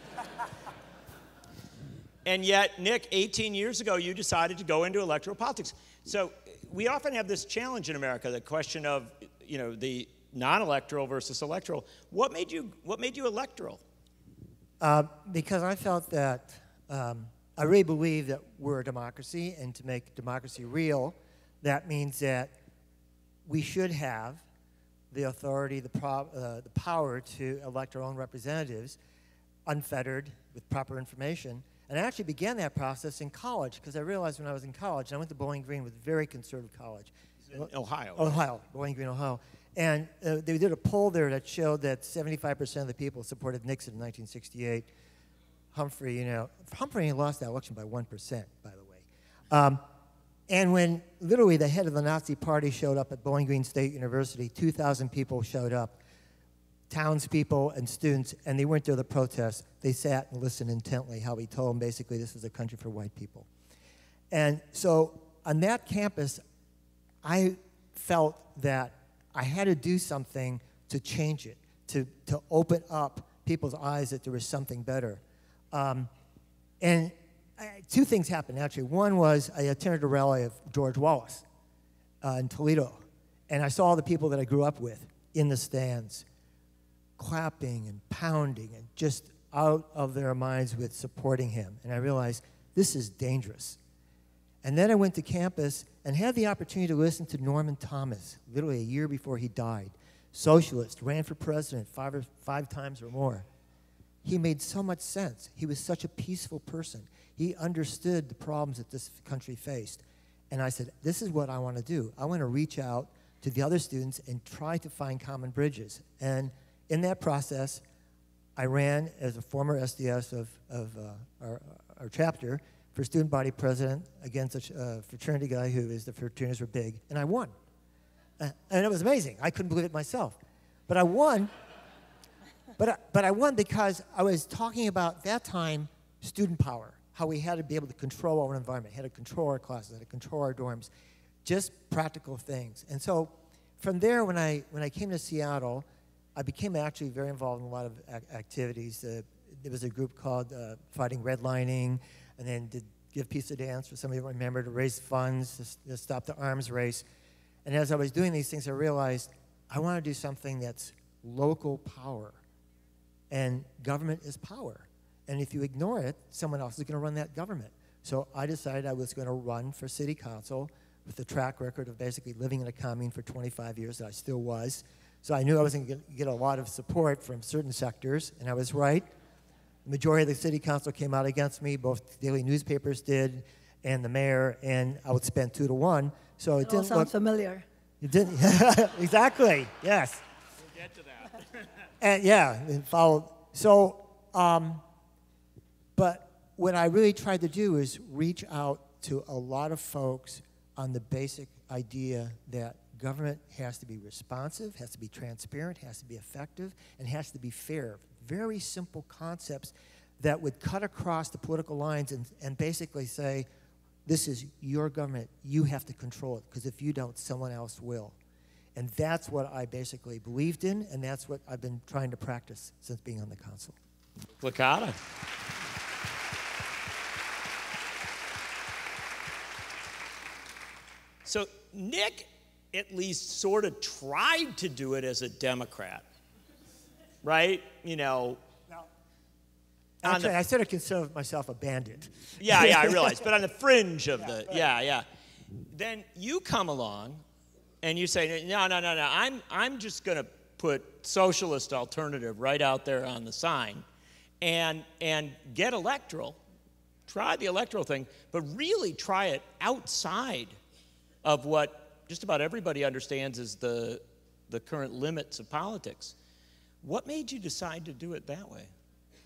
C: And yet, Nick, eighteen years ago, you decided to go into electoral politics. So we often have this challenge in America, the question of, you know, the non-electoral versus electoral. What made you, what made you electoral?
E: Uh, because I felt that um, I really believe that we're a democracy, and to make democracy real, that means that we should have the authority, the, pro uh, the power to elect our own representatives, unfettered, with proper information. And I actually began that process in college, because I realized when I was in college, and I went to Bowling Green, with a very conservative college.
C: In Ohio.
E: Ohio, Bowling Green, Ohio. And uh, they did a poll there that showed that seventy-five percent of the people supported Nixon in nineteen sixty-eight. Humphrey, you know, Humphrey lost that election by one percent, by the way. Um, and when literally the head of the Nazi party showed up at Bowling Green State University, two thousand people showed up, townspeople and students, and they weren't there to protest. They sat and listened intently how he told them basically this is a country for white people. And so on that campus, I felt that I had to do something to change it, to, to open up people's eyes that there was something better. Um, and I, two things happened, actually. One was I attended a rally of George Wallace uh, in Toledo, and I saw the people that I grew up with in the stands, clapping and pounding and just out of their minds with supporting him. And I realized this is dangerous. And then I went to campus and had the opportunity to listen to Norman Thomas, literally a year before he died. Socialist, ran for president five, or five times or more. He made so much sense. He was such a peaceful person. He understood the problems that this country faced. And I said, this is what I want to do. I want to reach out to the other students and try to find common bridges. And in that process, I ran as a former S D S of, of uh, our, our chapter for student body president against a uh, fraternity guy who is, the fraternities were big, and I won. Uh, and it was amazing. I couldn't believe it myself. But I won, but I, but I won because I was talking about, that time, student power, how we had to be able to control our environment, had to control our classes, had to control our dorms, just practical things. And so from there, when I, when I came to Seattle, I became actually very involved in a lot of ac activities. Uh, there was a group called uh, Fighting Redlining, and then did Give Peace a Dance, for some of you remember, to raise funds, to, to stop the arms race. And as I was doing these things, I realized I want to do something that's local power. And government is power. And if you ignore it, someone else is going to run that government. So I decided I was going to run for city council with a track record of basically living in a commune for twenty-five years that I still was. So I knew I wasn't going to get a lot of support from certain sectors, and I was right. The majority of the city council came out against me, both daily newspapers did, and the mayor, and I would spend two to one. So it,
F: it
E: didn't
F: all sounds
E: look,
F: familiar.
E: It didn't, exactly, yes.
C: We'll get to that.
E: And yeah, and followed. So, um, but what I really tried to do is reach out to a lot of folks on the basic idea that government has to be responsive, has to be transparent, has to be effective, and has to be fair. Very simple concepts that would cut across the political lines and, and basically say, this is your government, you have to control it, because if you don't, someone else will. And that's what I basically believed in, and that's what I've been trying to practice since being on the council.
C: Placata. So Nick at least sort of tried to do it as a Democrat, right? You know.
E: Actually, I sort of consider myself a bandit.
C: Yeah, yeah, I realize, but on the fringe of yeah, the, right. yeah, yeah. Then you come along and you say, no, no, no, no, I'm, I'm just going to put socialist alternative right out there on the sign and, and get electoral, try the electoral thing, but really try it outside of what
G: just about everybody understands is the, the current limits of politics. What made you decide to do it that way?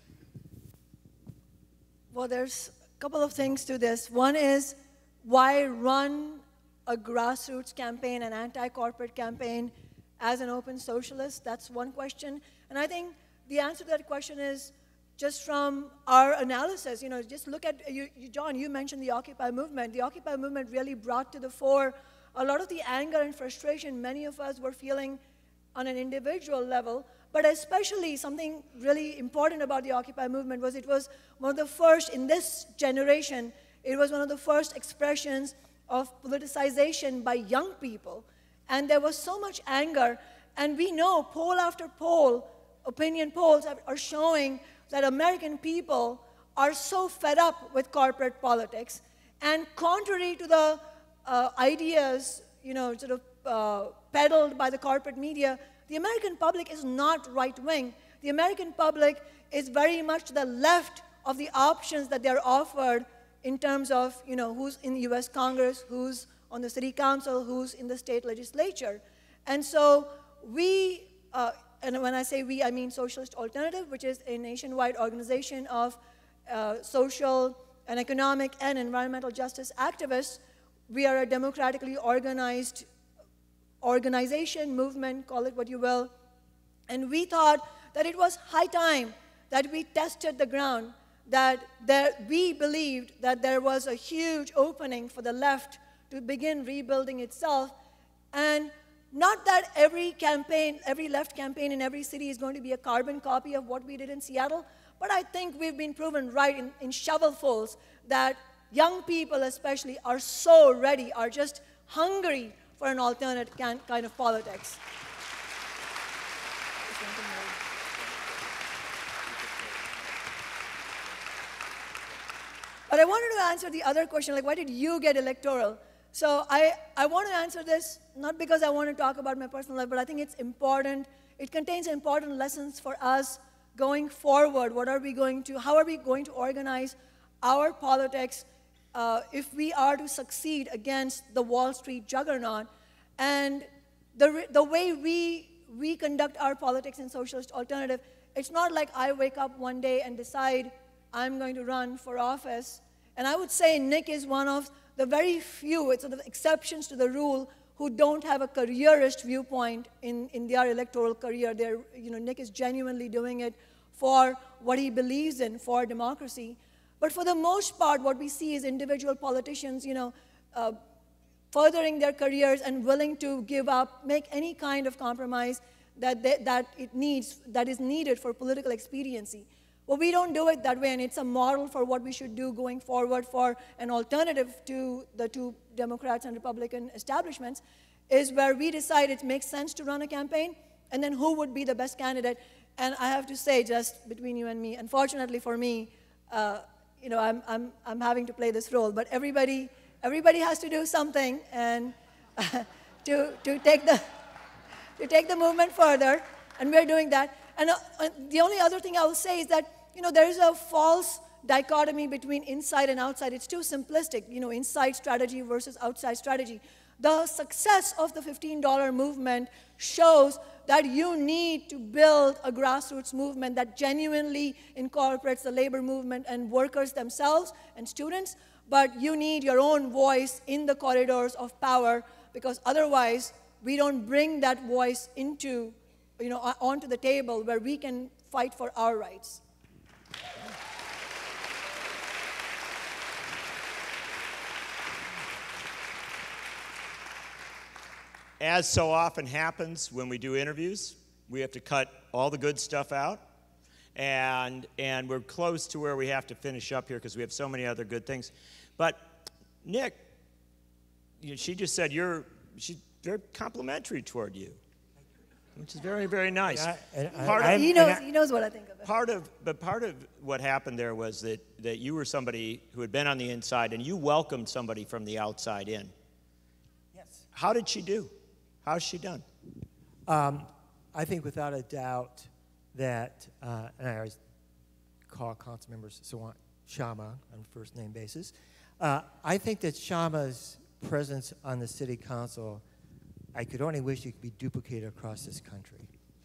F: Well, there's a couple of things to this. One is, why run a grassroots campaign, an anti-corporate campaign, as an open socialist? That's one question. And I think the answer to that question is just from our analysis. You know, just look at, you, you, John, you mentioned the Occupy movement. The Occupy movement really brought to the fore a lot of the anger and frustration many of us were feeling on an individual level. But especially something really important about the Occupy movement was it was one of the first, in this generation, it was one of the first expressions of politicization by young people. And there was so much anger. And we know poll after poll, opinion polls are showing that American people are so fed up with corporate politics. And contrary to the uh, ideas, you know, sort of uh, peddled by the corporate media, the American public is not right-wing. The American public is very much to the left of the options that they're offered in terms of, you know, who's in the U S Congress, who's on the city council, who's in the state legislature. And so we, uh, and when I say we, I mean Socialist Alternative, which is a nationwide organization of uh, social and economic and environmental justice activists. We are a democratically organized organization, movement, call it what you will. And we thought that it was high time that we tested the ground, that there, we believed that there was a huge opening for the left to begin rebuilding itself. And not that every campaign, every left campaign in every city is going to be a carbon copy of what we did in Seattle, but I think we've been proven right in, in shovelfuls that young people especially are so ready, are just hungry for an alternate can, kind of politics. But I wanted to answer the other question, like, why did you get electoral? So I, I want to answer this, not because I want to talk about my personal life, but I think it's important. It contains important lessons for us going forward. What are we going to, how are we going to organize our politics uh, if we are to succeed against the Wall Street juggernaut? And the, the way we, we conduct our politics in Socialist Alternative, it's not like I wake up one day and decide I'm going to run for office. And I would say Nick is one of the very few, it's sort of exceptions to the rule, who don't have a careerist viewpoint in, in their electoral career. They're, you know, Nick is genuinely doing it for what he believes in, for democracy. But for the most part, what we see is individual politicians, you know, uh, furthering their careers and willing to give up, make any kind of compromise that, they, that it needs, that is needed for political expediency. Well, we don't do it that way, and it's a model for what we should do going forward for an alternative to the two Democrats and Republican establishments, is where we decide it makes sense to run a campaign, and then who would be the best candidate. And I have to say, just between you and me, unfortunately for me, uh, you know, I'm, I'm, I'm having to play this role, but everybody, everybody has to do something and uh, to, to, take the, to take the movement further, and we're doing that. And uh, the only other thing I will say is that, you know, there is a false dichotomy between inside and outside. It's too simplistic, you know, inside strategy versus outside strategy. The success of the fifteen dollar movement shows that you need to build a grassroots movement that genuinely incorporates the labor movement and workers themselves and students, but you need your own voice in the corridors of power, because otherwise we don't bring that voice into, you know, onto the table where we can fight for our rights.
C: As so often happens when we do interviews, we have to cut all the good stuff out. And, and we're close to where we have to finish up here because we have so many other good things. But Nick, you know, she just said you're, she's very complimentary toward you, which is very, very nice.
E: Yeah, and I-
C: part
E: I-
C: of,
F: He knows, he knows what I think of it.
C: part of, but part of what happened there was that, that you were somebody who had been on the inside and you welcomed somebody from the outside in.
E: Yes.
C: How did she do? How's she done?
E: Um, I think without a doubt that, uh, and I always call council members Sawant Kshama on a first name basis. Uh, I think that Kshama's presence on the city council I could only wish it could be duplicated across this country.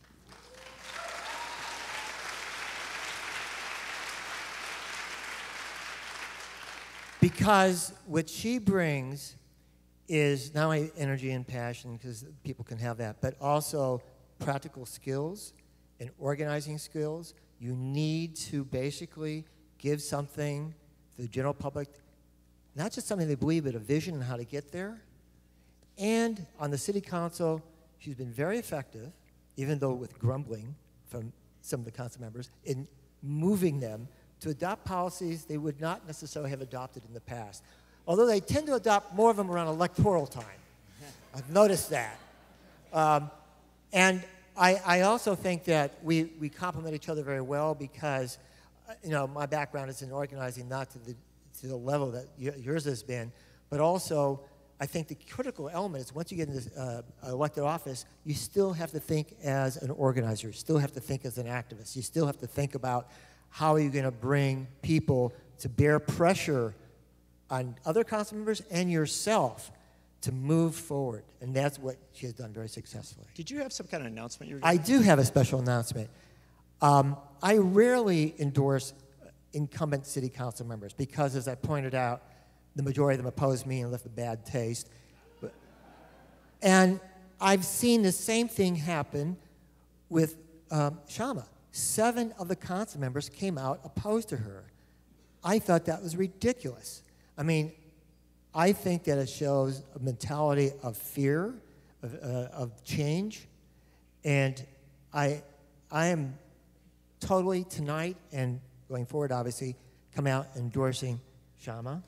E: Because what she brings is not only energy and passion, because people can have that, but also practical skills and organizing skills. You need to basically give something to the general public, not just something they believe, but a vision on how to get there. And on the city council, she's been very effective, even though with grumbling from some of the council members, in moving them to adopt policies they would not necessarily have adopted in the past. Although they tend to adopt more of them around electoral time. I've noticed that. Um, and I, I also think that we, we complement each other very well because, uh, you know, my background is in organizing, not to the, to the level that yours has been, but also I think the critical element is once you get in this uh, elected office, you still have to think as an organizer. You still have to think as an activist. You still have to think about how are you going to bring people to bear pressure on other council members and yourself to move forward. And that's what she has done very successfully.
G: Did you have some kind of announcement you were
E: I
G: doing?
E: do have a special announcement. Um, I rarely endorse incumbent city council members because, as I pointed out, the majority of them oppose me and left a bad taste. But, and I've seen the same thing happen with um, Kshama. Seven of the council members came out opposed to her. I thought that was ridiculous. I mean, I think that it shows a mentality of fear, of, uh, of change, and I, I am totally tonight and going forward, obviously, come out endorsing Kshama.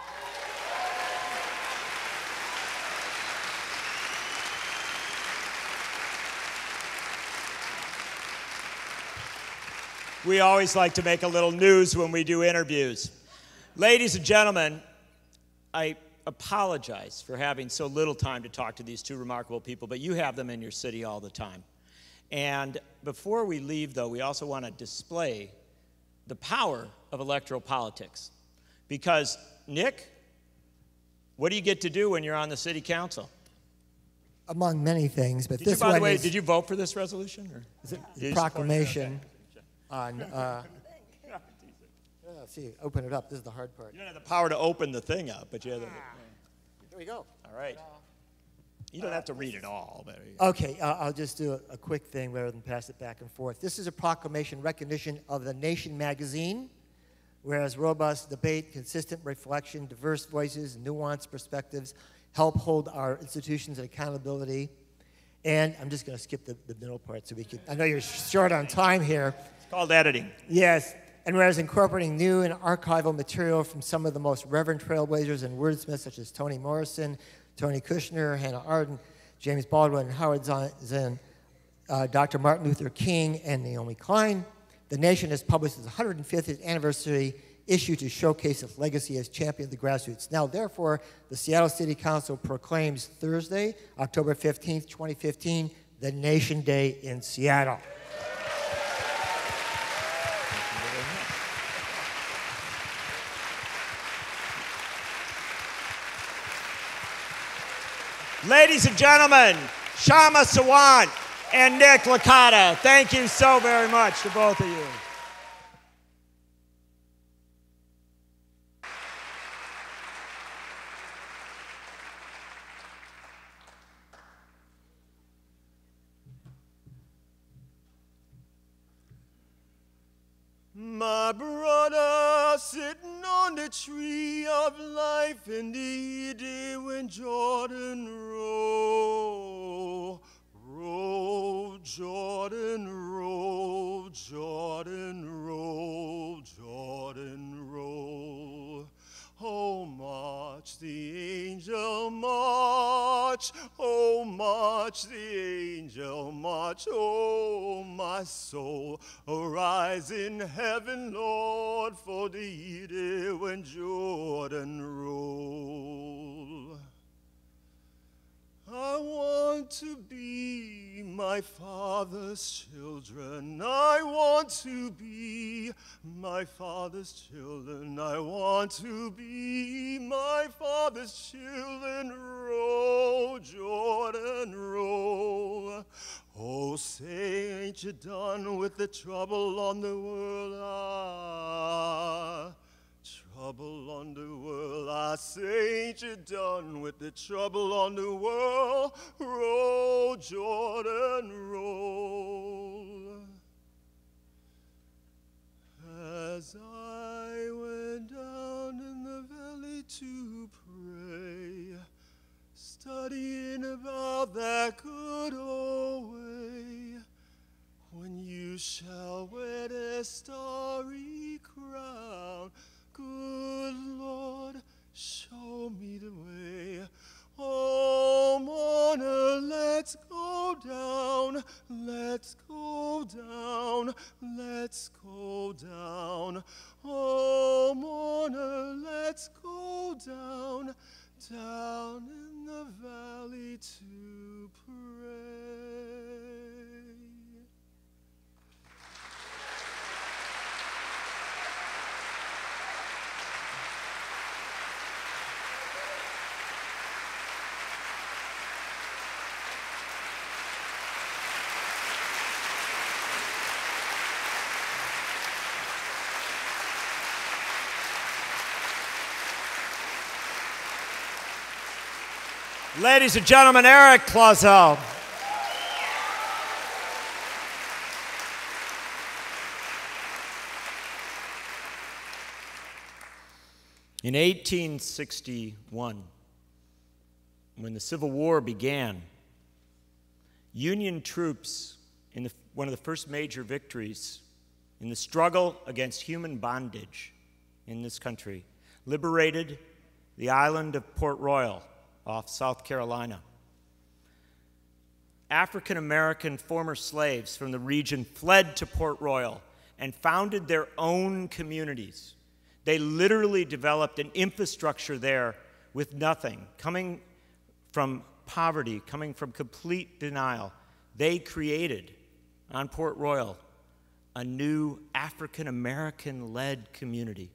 C: We always like to make a little news when we do interviews. Ladies and gentlemen, I apologize for having so little time to talk to these two remarkable people, but you have them in your city all the time. And before we leave, though, we also want to display the power of electoral politics. Because, Nick, what do you get to do when you're on the city council?
E: Among many things, but
C: Did
E: this
C: you, by
E: one
C: the way,
E: is,
C: did you vote for this resolution? Or?
E: is it
C: Did you
E: proclamation on, uh, yeah, see, open it up. This is the hard part.
C: You don't have the power to open the thing up, but you have the...
E: Here we go.
C: All right. You don't have to read it all. But
E: Okay, uh, I'll just do a, a quick thing rather than pass it back and forth. This is a proclamation recognition of The Nation magazine, whereas robust debate, consistent reflection, diverse voices, and nuanced perspectives help hold our institutions in accountability. And I'm just going to skip the, the middle part so we can, I know you're short on time here.
C: It's called editing.
E: Yes, and whereas incorporating new and archival material from some of the most reverend trailblazers and wordsmiths such as Toni Morrison, Tony Kushner, Hannah Arendt, James Baldwin, Howard Zinn, uh, Doctor Martin Luther King, and Naomi Klein, The Nation has published its one hundred fiftieth anniversary issue to showcase its legacy as champion of the grassroots. Now, therefore, the Seattle City Council proclaims Thursday, October fifteenth, twenty fifteen, the Nation Day in Seattle.
C: Ladies and gentlemen, Kshama Sawant and Nick Licata, thank you so very much to both of you. My brother sitting on the tree of life in the day when Jordan roll, roll, Jordan roll, Jordan roll, Jordan roll. Oh, march the angel march, oh, march the angel march, oh, my soul, arise in heaven, Lord, for the day when Jordan roll. I want to be
H: my father's children, I want to be. My father's children, I want to be. My father's children, roll, Jordan, roll. Oh, say, ain't you done with the trouble on the world? Ah, trouble on the world. I say, ain't you done with the trouble on the world? Roll, Jordan, roll. As I went down in the valley to pray, studying about that good old way, when you shall wear the starry crown, good Lord, show me the way. Oh, mourner, let's go down, let's go down, let's go down. Oh, mourner, let's go down, down in the valley to pray.
C: Ladies and gentlemen, Eric Clausell.
G: In eighteen sixty-one, when the Civil War began, Union troops, in the, one of the first major victories in the struggle against human bondage in this country, liberated the island of Port Royal off South Carolina. African-American former slaves from the region fled to Port Royal and founded their own communities. They literally developed an infrastructure there with nothing, coming from poverty, coming from complete denial. They created on Port Royal a new African-American-led community.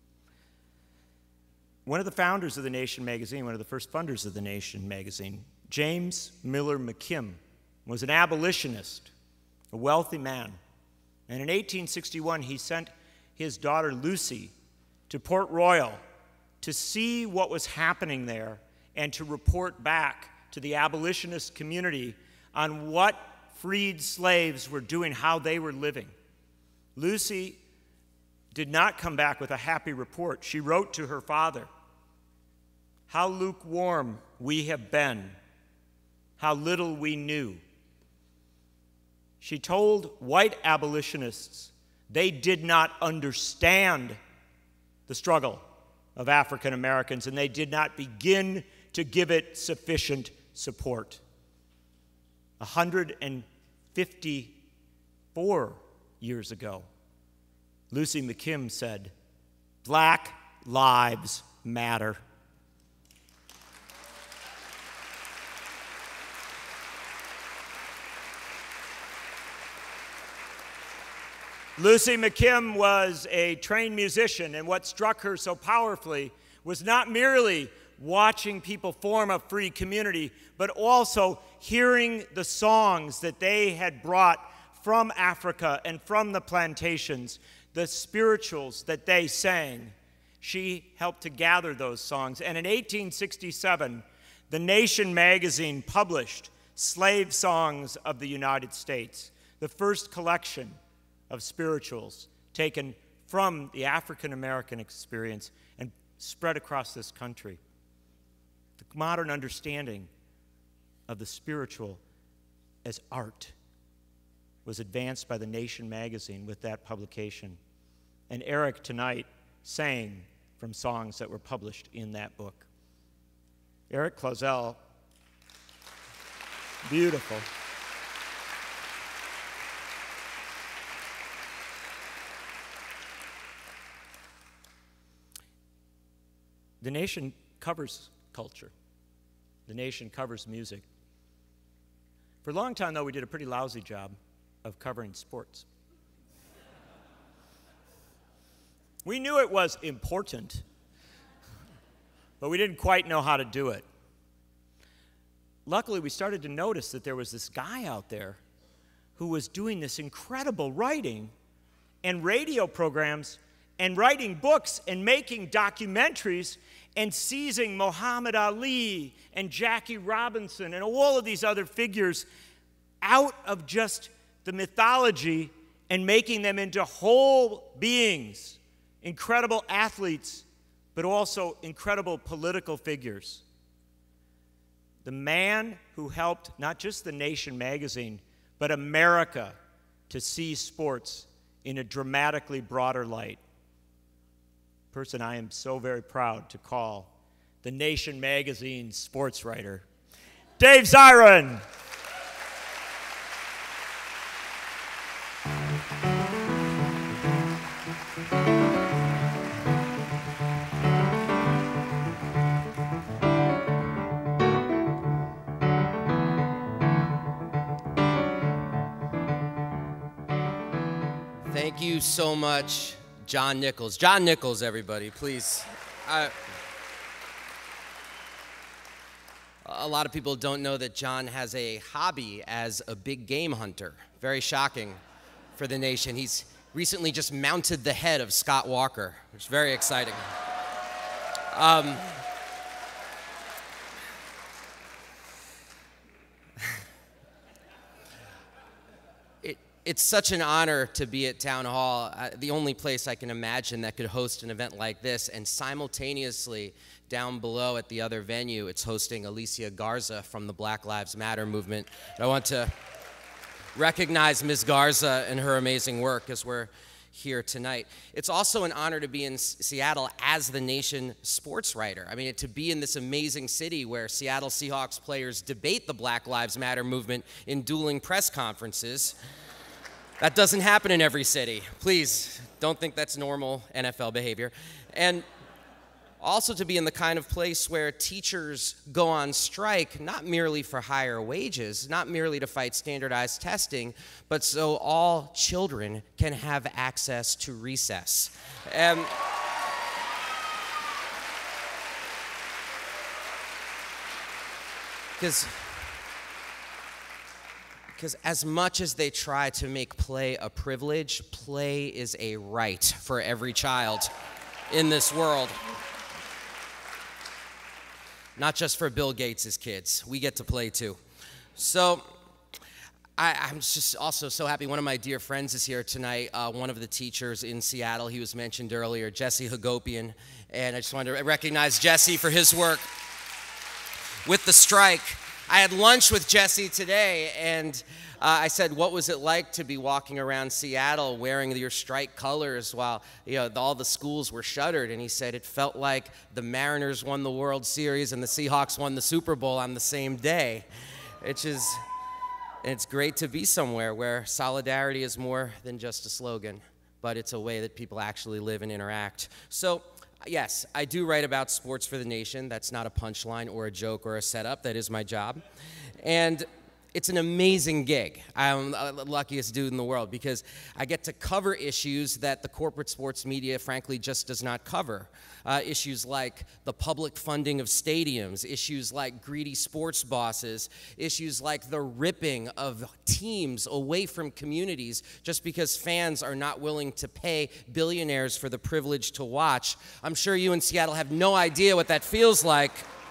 G: One of the founders of The Nation magazine, one of the first funders of The Nation magazine, James Miller McKim, was an abolitionist, a wealthy man. And in eighteen sixty-one, he sent his daughter Lucy to Port Royal to see what was happening there and to report back to the abolitionist community on what freed slaves were doing, how they were living. Lucy did not come back with a happy report. She wrote to her father, "How lukewarm we have been, how little we knew." She told white abolitionists they did not understand the struggle of African Americans, and they did not begin to give it sufficient support. one hundred fifty-four years ago, Lucy McKim said, "Black lives matter." Lucy McKim was a trained musician, and what struck her so powerfully was not merely watching people form a free community, but also hearing the songs that they had brought from Africa and from the plantations, the spirituals that they sang. She helped to gather those songs. And in eighteen sixty-seven, The Nation magazine published Slave Songs of the United States, the first collection of spirituals taken from the African-American experience and spread across this country. The modern understanding of the spiritual as art was advanced by The Nation magazine with that publication. And Eric tonight sang from songs that were published in that book. Eric Clausell, beautiful. The Nation covers culture. The Nation covers music.
C: For a long time, though, we did a pretty lousy job of covering sports. We knew it was important, but we didn't quite know how to do it. Luckily, we started to notice that there was this guy out there who was doing this incredible writing and radio programs and writing books and making documentaries and seizing Muhammad Ali and Jackie Robinson and all of these other figures out of just the mythology and making them into whole beings, incredible athletes, but also incredible political figures. The man who helped not just The Nation magazine, but America to see sports in a dramatically broader light. Person I am so very proud to call The Nation magazine's sports writer, Dave Zirin.
I: Thank you so much, John Nichols. John Nichols, everybody, please. I, a lot of people don't know that John has a hobby as a big game hunter. Very shocking for The Nation. He's recently just mounted the head of Scott Walker, which is very exciting. Um, It's such an honor to be at Town Hall, uh, the only place I can imagine that could host an event like this, and simultaneously, down below at the other venue, it's hosting Alicia Garza from the Black Lives Matter movement. I want to recognize Miz Garza and her amazing work as we're here tonight. It's also an honor to be in S- Seattle as The Nation sports writer. I mean, to be in this amazing city where Seattle Seahawks players debate the Black Lives Matter movement in dueling press conferences. That doesn't happen in every city. Please, don't think that's normal N F L behavior. And also to be in the kind of place where teachers go on strike, not merely for higher wages, not merely to fight standardized testing, but so all children can have access to recess. And because Because as much as they try to make play a privilege, play is a right for every child in this world. Not just for Bill Gates' kids. We get to play too. So I, I'm just also so happy. One of my dear friends is here tonight, uh, one of the teachers in Seattle. He was mentioned earlier, Jesse Hagopian. And I just wanted to recognize Jesse for his work with the strike. I had lunch with Jesse today, and uh, I said, what was it like to be walking around Seattle wearing your strike colors while, you know, all the schools were shuttered? And he said it felt like the Mariners won the World Series and the Seahawks won the Super Bowl on the same day. Which is, it's great to be somewhere where solidarity is more than just a slogan, but it's a way that people actually live and interact. So, yes, I do write about sports for The Nation. That's not a punchline or a joke or a setup. That is my job. And it's an amazing gig. I'm the luckiest dude in the world because I get to cover issues that the corporate sports media, frankly, just does not cover. Uh, issues like the public funding of stadiums, issues like greedy sports bosses, issues like the ripping of teams away from communities just because fans are not willing to pay billionaires for the privilege to watch. I'm sure you in Seattle have no idea what that feels like.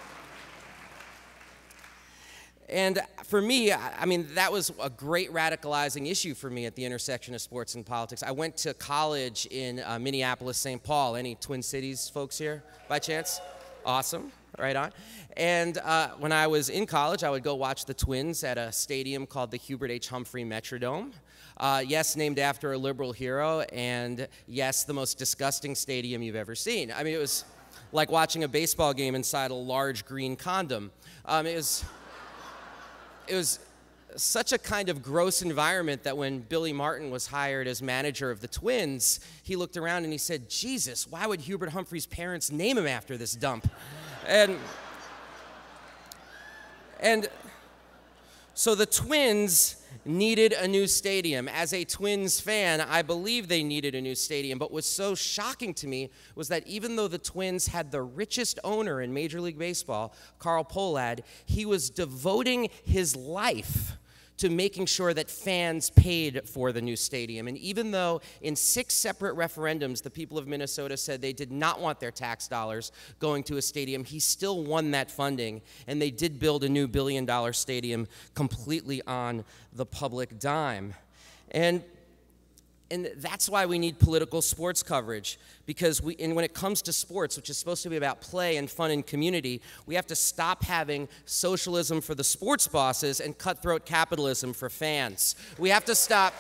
I: And for me, I mean, that was a great radicalizing issue for me at the intersection of sports and politics. I went to college in uh, Minneapolis, Saint Paul. Any Twin Cities folks here by chance? Awesome, right on. And uh, when I was in college, I would go watch the Twins at a stadium called the Hubert H. Humphrey Metrodome. Uh, yes, named after a liberal hero, and yes, the most disgusting stadium you've ever seen. I mean, it was like watching a baseball game inside a large green condom. Um, it was... It was such a kind of gross environment that when Billy Martin was hired as manager of the Twins, he looked around and he said, Jesus, why would Hubert Humphrey's parents name him after this dump? And, and So the Twins needed a new stadium. As a Twins fan, I believe they needed a new stadium, but what was so shocking to me was that even though the Twins had the richest owner in Major League Baseball, Carl Pohlad, he was devoting his life to making sure that fans paid for the new stadium. And even though in six separate referendums the people of Minnesota said they did not want their tax dollars going to a stadium, he still won that funding, and they did build a new billion-dollar stadium completely on the public dime. And And that's why we need political sports coverage, because we, and when it comes to sports, which is supposed to be about play and fun and community, we have to stop having socialism for the sports bosses and cutthroat capitalism for fans. We have to stop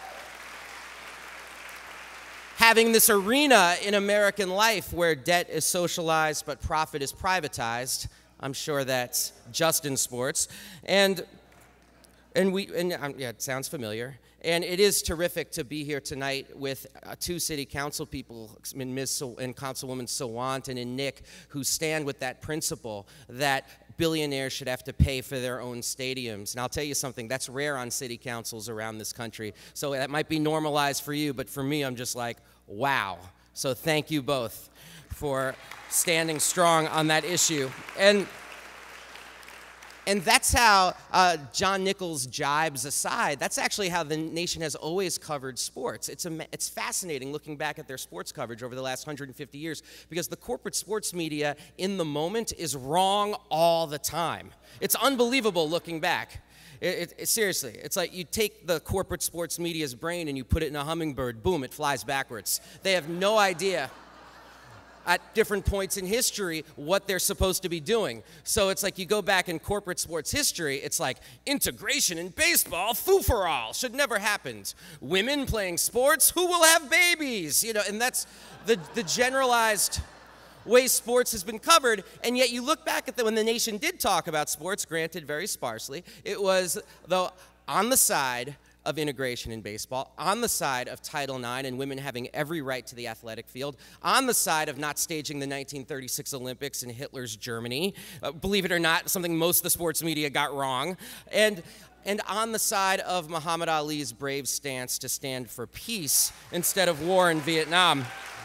I: having this arena in American life where debt is socialized but profit is privatized. I'm sure that's just in sports. And, and we, and um, yeah, it sounds familiar. And it is terrific to be here tonight with uh, two city council people, in Miz So, and Councilwoman Sawant and in Nick, who stand with that principle that billionaires should have to pay for their own stadiums. And I'll tell you something, that's rare on city councils around this country. So that might be normalized for you, but for me, I'm just like, wow. So thank you both for standing strong on that issue. And And that's how, uh, John Nichols' jibes aside, that's actually how the nation has always covered sports. It's, a, it's fascinating looking back at their sports coverage over the last one hundred fifty years, because the corporate sports media in the moment is wrong all the time. It's unbelievable looking back. It, it, it, seriously, it's like you take the corporate sports media's brain and you put it in a hummingbird, boom, it flies backwards. They have no idea at different points in history what they're supposed to be doing. So it's like you go back in corporate sports history, it's like integration in baseball, foo-for-all, should never happened. Women playing sports, who will have babies? You know, and that's the, the generalized way sports has been covered, and yet you look back at the, when the nation did talk about sports, granted very sparsely, it was, though, on the side of integration in baseball, on the side of Title nine and women having every right to the athletic field, on the side of not staging the nineteen thirty-six Olympics in Hitler's Germany, uh, believe it or not, something most of the sports media got wrong, and, and on the side of Muhammad Ali's brave stance to stand for peace instead of war in Vietnam.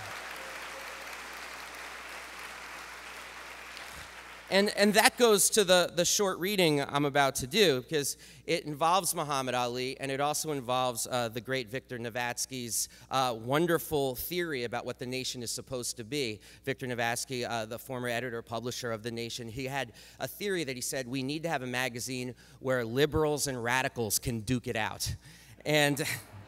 I: And, and that goes to the, the short reading I'm about to do, because it involves Muhammad Ali, and it also involves uh, the great Victor Novatsky's uh, wonderful theory about what the nation is supposed to be. Victor Novatsky, uh, the former editor-publisher of The Nation, he had a theory that he said, we need to have a magazine where liberals and radicals can duke it out. And...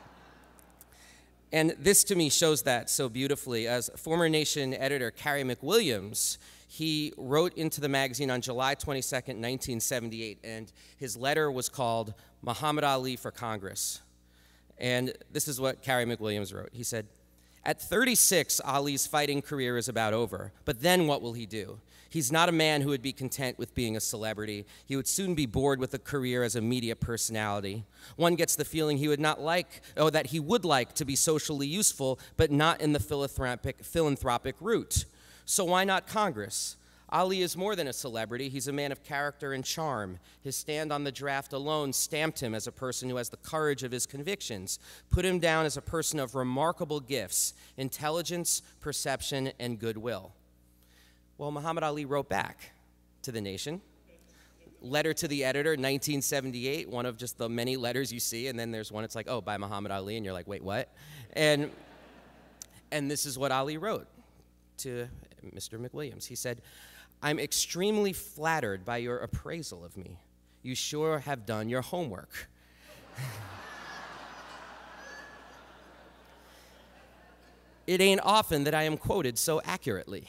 I: And this, to me, shows that so beautifully. As former Nation editor Carrie McWilliams, he wrote into the magazine on July twenty-second, nineteen seventy-eight, and his letter was called Muhammad Ali for Congress. And this is what Carrie McWilliams wrote. He said, at thirty-six, Ali's fighting career is about over, but then what will he do? He's not a man who would be content with being a celebrity. He would soon be bored with a career as a media personality. One gets the feeling he would not like, or that he would like to be socially useful, but not in the philanthropic, philanthropic route. So why not Congress? Ali is more than a celebrity. He's a man of character and charm. His stand on the draft alone stamped him as a person who has the courage of his convictions, put him down as a person of remarkable gifts, intelligence, perception, and goodwill. Well, Muhammad Ali wrote back to the Nation. Letter to the editor, nineteen seventy-eight, one of just the many letters you see, and then there's one, it's like, oh, by Muhammad Ali, and you're like, wait, what? And, and this is what Ali wrote to Mister McWilliams. He said, I'm extremely flattered by your appraisal of me. You sure have done your homework. It ain't often that I am quoted so accurately.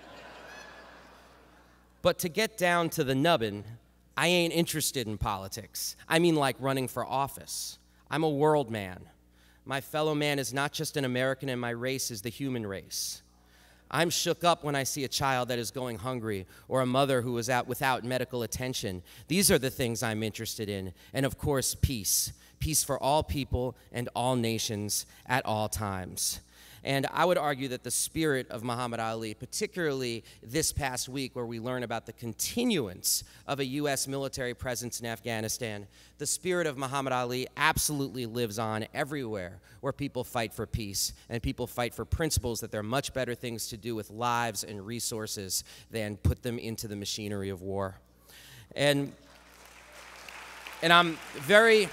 I: But to get down to the nubbin, I ain't interested in politics. I mean like running for office. I'm a world man. My fellow man is not just an American, and my race is the human race. I'm shook up when I see a child that is going hungry, or a mother who is out without medical attention. These are the things I'm interested in. And of course, peace. Peace for all people and all nations at all times. And I would argue that the spirit of Muhammad Ali, particularly this past week where we learn about the continuance of a U S military presence in Afghanistan, the spirit of Muhammad Ali absolutely lives on everywhere where people fight for peace and people fight for principles that there are much better things to do with lives and resources than put them into the machinery of war. And, and I'm very...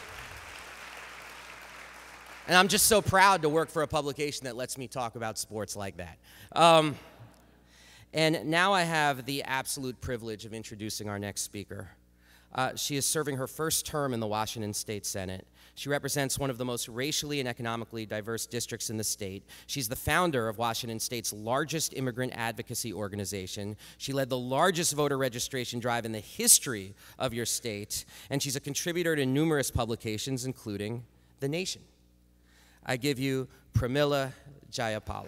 I: And I'm just so proud to work for a publication that lets me talk about sports like that. Um, and now I have the absolute privilege of introducing our next speaker. Uh, she is serving her first term in the Washington State Senate. She represents one of the most racially and economically diverse districts in the state. She's the founder of Washington State's largest immigrant advocacy organization. She led the largest voter registration drive in the history of your state. And she's a contributor to numerous publications, including The Nation. I give you Pramila Jayapal.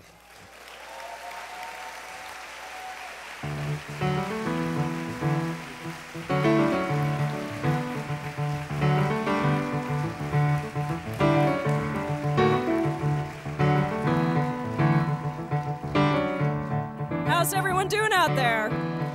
J: How's everyone doing out there?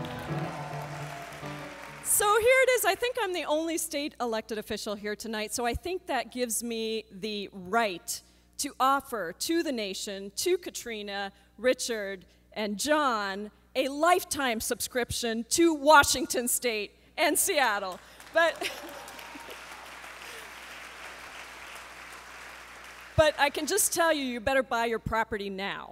J: So here it is. I think I'm the only state elected official here tonight, so I think that gives me the right to offer to the nation, to Katrina, Richard, and John, a lifetime subscription to Washington State and Seattle. But, but I can just tell you, you better buy your property now.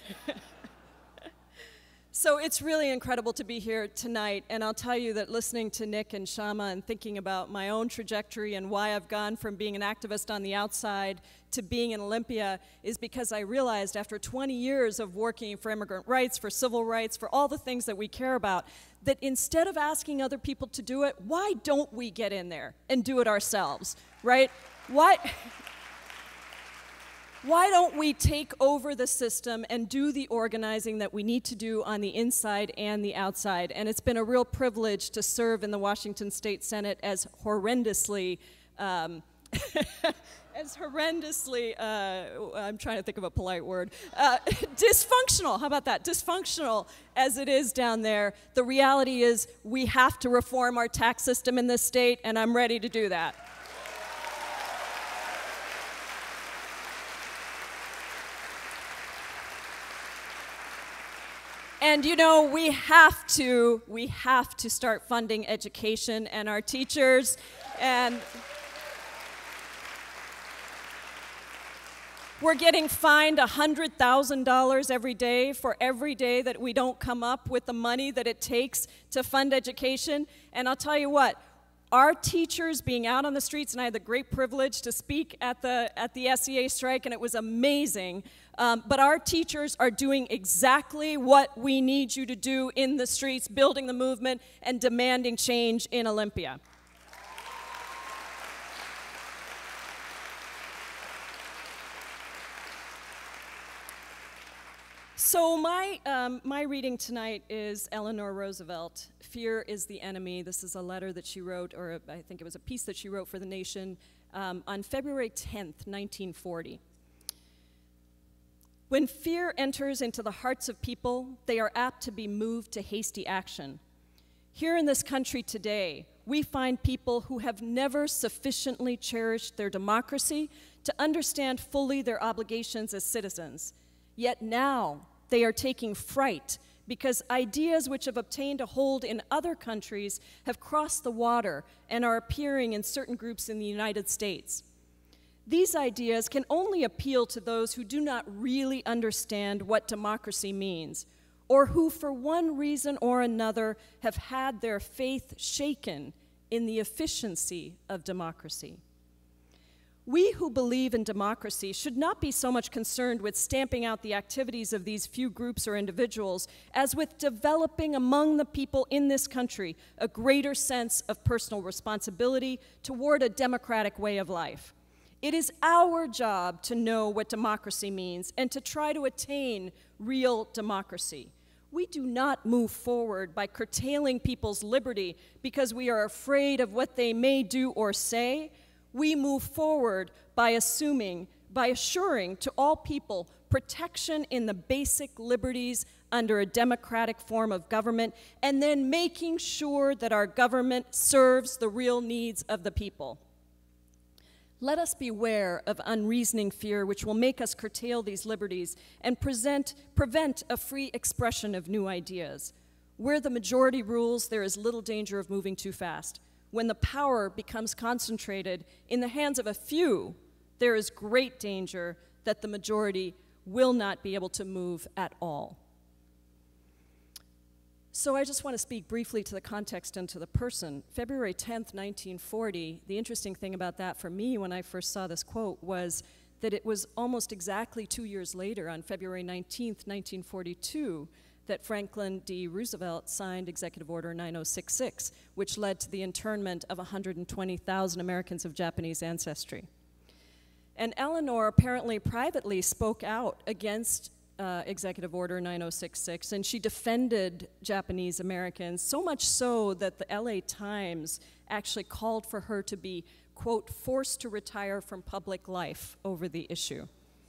J: So it's really incredible to be here tonight, and I'll tell you that listening to Nick and Kshama and thinking about my own trajectory and why I've gone from being an activist on the outside to being in Olympia is because I realized after twenty years of working for immigrant rights, for civil rights, for all the things that we care about, that instead of asking other people to do it, why don't we get in there and do it ourselves, right? Why... Why don't we take over the system and do the organizing that we need to do on the inside and the outside? And it's been a real privilege to serve in the Washington State Senate as horrendously, um, as horrendously, uh, I'm trying to think of a polite word, uh, dysfunctional, how about that? Dysfunctional as it is down there. The reality is we have to reform our tax system in this state, and I'm ready to do that. And you know, we have to, we have to start funding education and our teachers, and we're getting fined one hundred thousand dollars every day for every day that we don't come up with the money that it takes to fund education. And I'll tell you what, our teachers being out on the streets, and I had the great privilege to speak at the, at the S E A strike, and it was amazing. Um, but our teachers are doing exactly what we need you to do in the streets, building the movement and demanding change in Olympia. So my, um, my reading tonight is Eleanor Roosevelt, Fear is the Enemy. This is a letter that she wrote, or a, I think it was a piece that she wrote for The Nation um, on February tenth, nineteen forty. When fear enters into the hearts of people, they are apt to be moved to hasty action. Here in this country today, we find people who have never sufficiently cherished their democracy to understand fully their obligations as citizens. Yet now, they are taking fright because ideas which have obtained a hold in other countries have crossed the water and are appearing in certain groups in the United States. These ideas can only appeal to those who do not really understand what democracy means, or who, for one reason or another, have had their faith shaken in the efficiency of democracy. We who believe in democracy should not be so much concerned with stamping out the activities of these few groups or individuals as with developing among the people in this country a greater sense of personal responsibility toward a democratic way of life. It is our job to know what democracy means and to try to attain real democracy. We do not move forward by curtailing people's liberty because we are afraid of what they may do or say. We move forward by assuming by assuring to all people protection in the basic liberties under a democratic form of government, and then making sure that our government serves the real needs of the people. Let us beware of unreasoning fear which will make us curtail these liberties and present, prevent a free expression of new ideas. Where the majority rules, there is little danger of moving too fast. When the power becomes concentrated in the hands of a few, there is great danger that the majority will not be able to move at all. So I just want to speak briefly to the context and to the person. February tenth, nineteen forty, the interesting thing about that for me when I first saw this quote was that it was almost exactly two years later, on February nineteenth, nineteen forty-two, that Franklin D. Roosevelt signed Executive Order nine oh six six, which led to the internment of one hundred twenty thousand Americans of Japanese ancestry. And Eleanor apparently privately spoke out against uh, Executive Order nine oh six six, and she defended Japanese Americans, so much so that the L A Times actually called for her to be, quote, forced to retire from public life over the issue.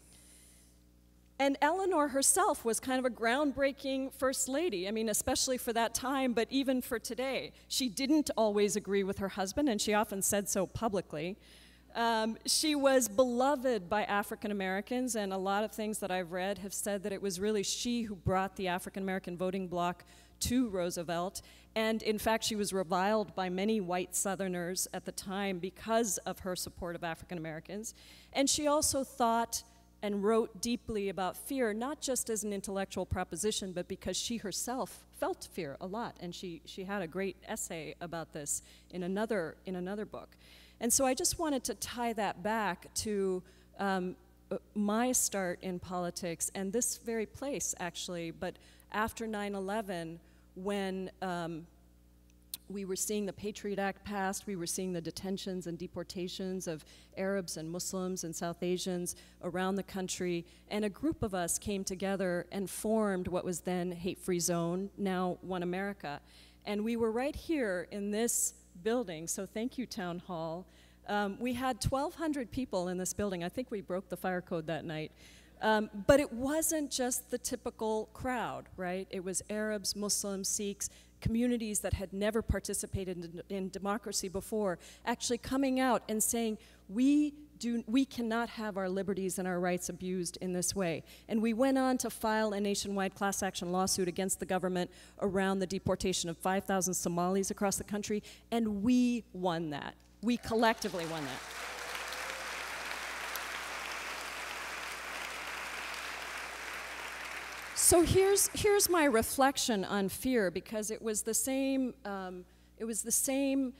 J: And Eleanor herself was kind of a groundbreaking first lady, I mean, especially for that time, but even for today. She didn't always agree with her husband, and she often said so publicly. Um, she was beloved by African Americans, and a lot of things that I've read have said that it was really she who brought the African American voting bloc to Roosevelt. And in fact, she was reviled by many white Southerners at the time because of her support of African Americans. And she also thought and wrote deeply about fear, not just as an intellectual proposition, but because she herself felt fear a lot. And she, she had a great essay about this in another, in another book. And so I just wanted to tie that back to um, my start in politics and this very place, actually. But after nine eleven, when um, we were seeing the Patriot Act passed, we were seeing the detentions and deportations of Arabs and Muslims and South Asians around the country, and a group of us came together and formed what was then Hate-Free Zone, now One America. And we were right here in this building, so thank you, Town Hall. Um, we had twelve hundred people in this building. I think we broke the fire code that night. Um, but it wasn't just the typical crowd, right? It was Arabs, Muslims, Sikhs, communities that had never participated in, in democracy before, actually coming out and saying, we do, we cannot have our liberties and our rights abused in this way. And we went on to file a nationwide class action lawsuit against the government around the deportation of five thousand Somalis across the country, and we won that. We collectively won that. So here's, here's my reflection on fear, because it was the same, um, it was the same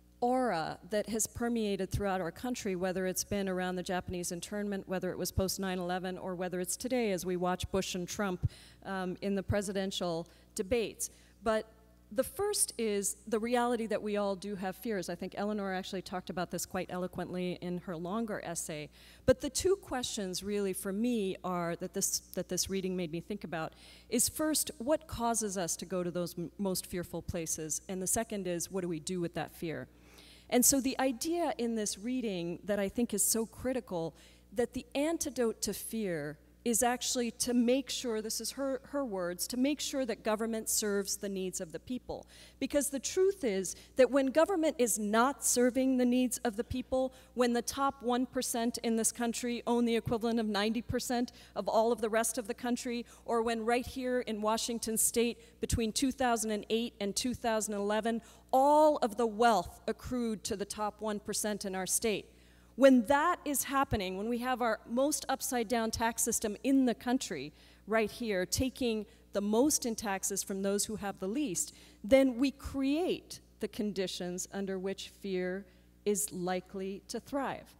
J: aura that has permeated throughout our country, whether it's been around the Japanese internment, whether it was post nine eleven, or whether it's today as we watch Bush and Trump um, in the presidential debates. But the first is the reality that we all do have fears. I think Eleanor actually talked about this quite eloquently in her longer essay. But the two questions really for me are that this, that this reading made me think about is first, what causes us to go to those m most fearful places? And the second is, what do we do with that fear? And so the idea in this reading that I think is so critical, that the antidote to fear is actually to make sure, this is her, her words, to make sure that government serves the needs of the people. Because the truth is that when government is not serving the needs of the people, when the top one percent in this country own the equivalent of ninety percent of all of the rest of the country, or when right here in Washington state between two thousand eight and two thousand eleven, all of the wealth accrued to the top one percent in our state. When that is happening, when we have our most upside-down tax system in the country right here, taking the most in taxes from those who have the least, then we create the conditions under which fear is likely to thrive.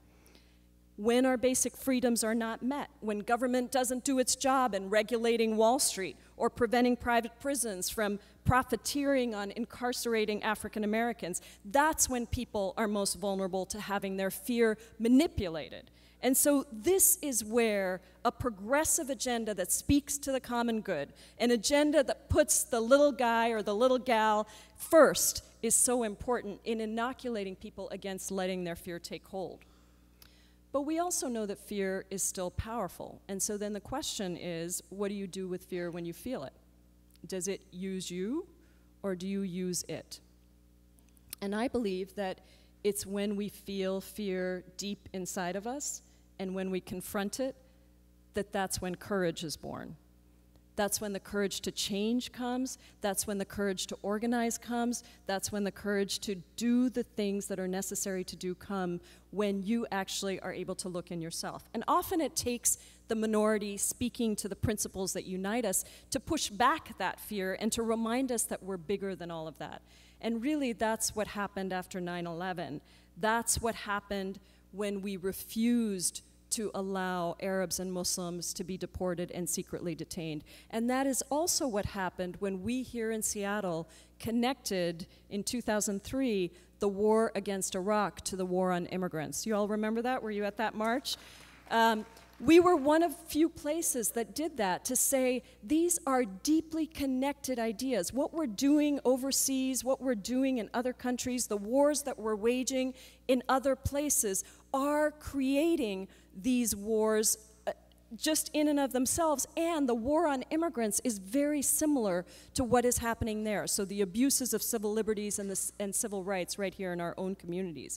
J: When our basic freedoms are not met, when government doesn't do its job in regulating Wall Street or preventing private prisons from profiteering on incarcerating African Americans, that's when people are most vulnerable to having their fear manipulated. And so this is where a progressive agenda that speaks to the common good, an agenda that puts the little guy or the little gal first, is so important in inoculating people against letting their fear take hold. But we also know that fear is still powerful. And so then the question is, what do you do with fear when you feel it? Does it use you, or do you use it? And I believe that it's when we feel fear deep inside of us, and when we confront it, that that's when courage is born. That's when the courage to change comes. That's when the courage to organize comes. That's when the courage to do the things that are necessary to do come, when you actually are able to look in yourself. And often it takes the minority speaking to the principles that unite us to push back that fear and to remind us that we're bigger than all of that. And really, that's what happened after nine eleven. That's what happened when we refused to allow Arabs and Muslims to be deported and secretly detained. And that is also what happened when we here in Seattle connected in two thousand three the war against Iraq to the war on immigrants. You all remember that? Were you at that march? Um, we were one of few places that did that, to say these are deeply connected ideas. What we're doing overseas, what we're doing in other countries, the wars that we're waging in other places are creating these wars uh, just in and of themselves, and the war on immigrants is very similar to what is happening there. So the abuses of civil liberties and, the, and civil rights right here in our own communities.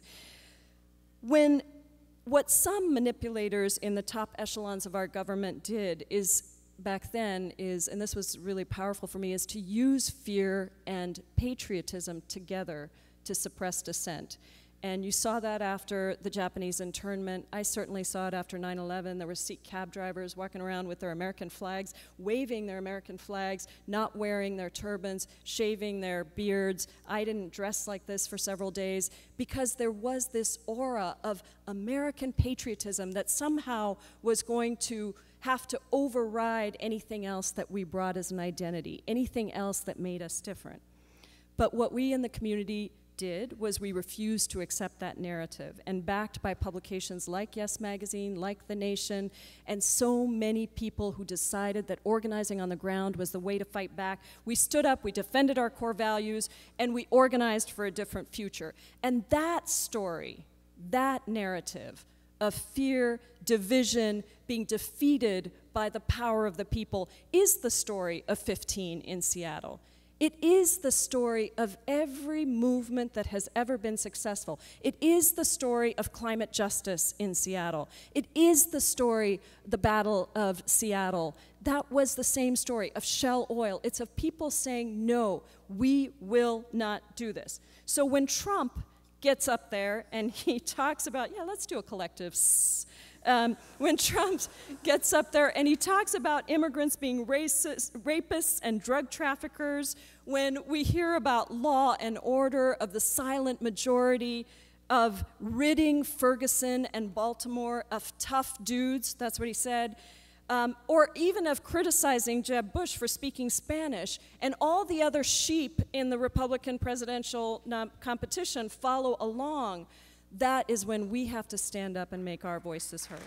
J: When what some manipulators in the top echelons of our government did is, back then, is, and this was really powerful for me, is to use fear and patriotism together to suppress dissent. And you saw that after the Japanese internment. I certainly saw it after nine eleven. There were Sikh cab drivers walking around with their American flags, waving their American flags, not wearing their turbans, shaving their beards. I didn't dress like this for several days because there was this aura of American patriotism that somehow was going to have to override anything else that we brought as an identity, anything else that made us different. But what we in the community did was we refused to accept that narrative, and backed by publications like Yes Magazine, like The Nation, and so many people who decided that organizing on the ground was the way to fight back, we stood up, we defended our core values, and we organized for a different future. And that story, that narrative of fear, division, being defeated by the power of the people is the story of fifteen in Seattle. It is the story of every movement that has ever been successful. It is the story of climate justice in Seattle. It is the story, the Battle of Seattle. That was the same story of Shell Oil. It's of people saying, no, we will not do this. So when Trump gets up there and he talks about, yeah, let's do a collective s Um, when Trump gets up there and he talks about immigrants being racist, rapists and drug traffickers, when we hear about law and order, of the silent majority, of ridding Ferguson and Baltimore of tough dudes, that's what he said, um, or even of criticizing Jeb Bush for speaking Spanish, and all the other sheep in the Republican presidential competition follow along, that is when we have to stand up and make our voices heard.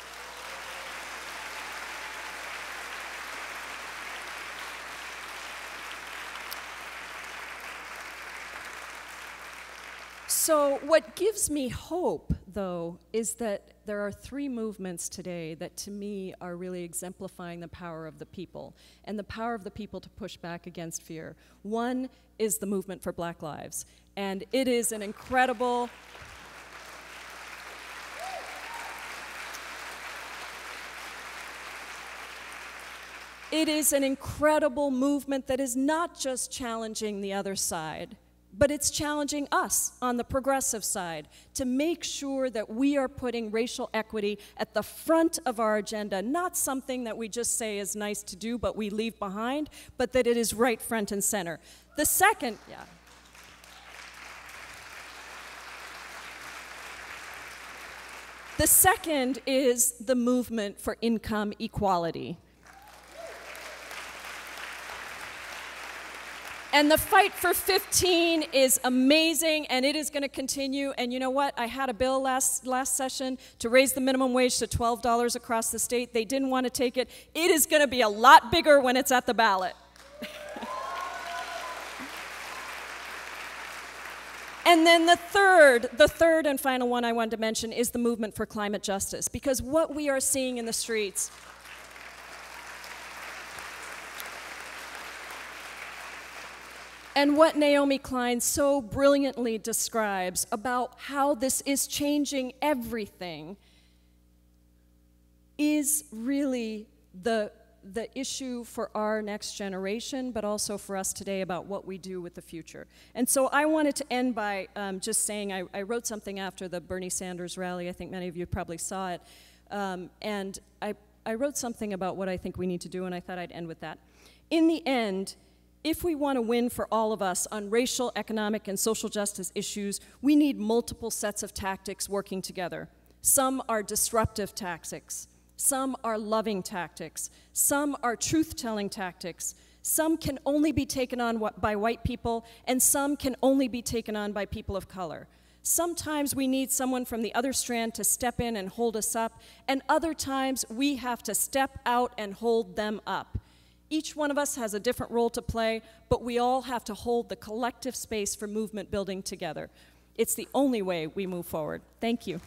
J: So what gives me hope, though, is that there are three movements today that, to me, are really exemplifying the power of the people, and the power of the people to push back against fear. One is the movement for Black Lives, and it is an incredible... It is an incredible movement that is not just challenging the other side, but it's challenging us on the progressive side to make sure that we are putting racial equity at the front of our agenda, not something that we just say is nice to do but we leave behind, but that it is right front and center. The second, yeah. The second is the movement for income equality. And the fight for fifteen is amazing, and it is going to continue. And you know what? I had a bill last, last session to raise the minimum wage to twelve dollars across the state. They didn't want to take it. It is going to be a lot bigger when it's at the ballot. And then the third, the third and final one I wanted to mention is the movement for climate justice, because what we are seeing in the streets and what Naomi Klein so brilliantly describes about how this is changing everything is really the, the issue for our next generation, but also for us today about what we do with the future. And so I wanted to end by um, just saying I, I wrote something after the Bernie Sanders rally. I think many of you probably saw it. Um, and I, I wrote something about what I think we need to do, and I thought I'd end with that. In the end, if we want to win for all of us on racial, economic, and social justice issues, we need multiple sets of tactics working together. Some are disruptive tactics. Some are loving tactics. Some are truth-telling tactics. Some can only be taken on by white people, and some can only be taken on by people of color. Sometimes we need someone from the other strand to step in and hold us up, and other times we have to step out and hold them up. Each one of us has a different role to play, but we all have to hold the collective space for movement building together. It's the only way we move forward. Thank you.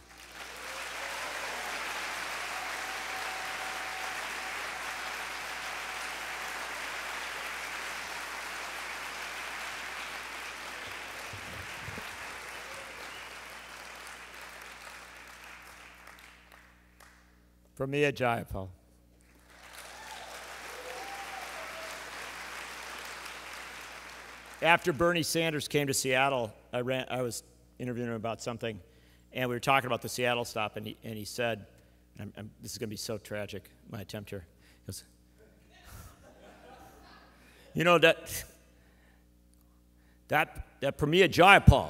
C: Pramila Jayapal. After Bernie Sanders came to Seattle, I, ran, I was interviewing him about something, and we were talking about the Seattle stop, and he, and he said, I'm, I'm, this is going to be so tragic, my attempt here. He goes, you know, that, that, that Pramila Jayapal,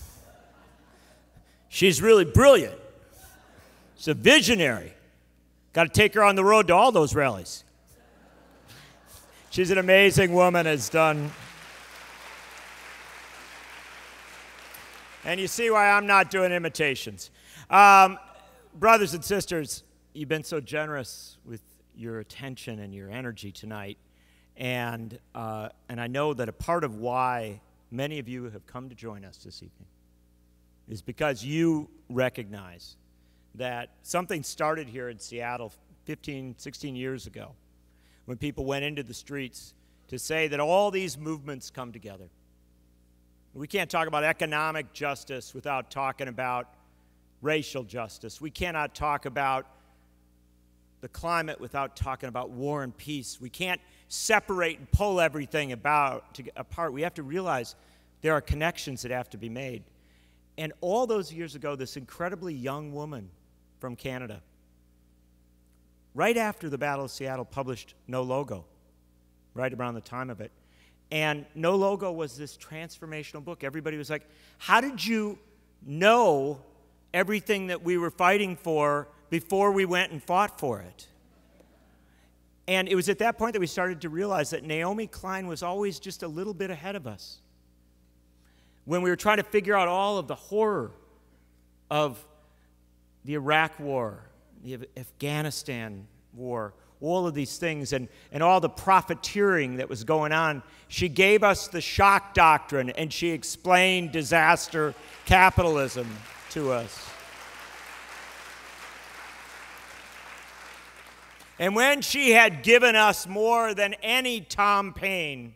C: she's really brilliant. She's a visionary. Got to take her on the road to all those rallies. She's an amazing woman, has done. And you see why I'm not doing imitations. Um, brothers and sisters, you've been so generous with your attention and your energy tonight. And, uh, and I know that a part of why many of you have come to join us this evening is because you recognize that something started here in Seattle fifteen, sixteen years ago when people went into the streets to say that all these movements come together. We can't talk about economic justice without talking about racial justice. We cannot talk about the climate without talking about war and peace. We can't separate and pull everything about to, apart. We have to realize there are connections that have to be made. And all those years ago, this incredibly young woman from Canada, right after the Battle of Seattle, published No Logo, right around the time of it. And No Logo was this transformational book. Everybody was like, how did you know everything that we were fighting for before we went and fought for it? And it was at that point that we started to realize that Naomi Klein was always just a little bit ahead of us. When we were trying to figure out all of the horror of the Iraq War, the Afghanistan War, all of these things, and, and all the profiteering that was going on, she gave us the shock doctrine, and she explained disaster capitalism to us. And when she had given us more than any Tom Paine,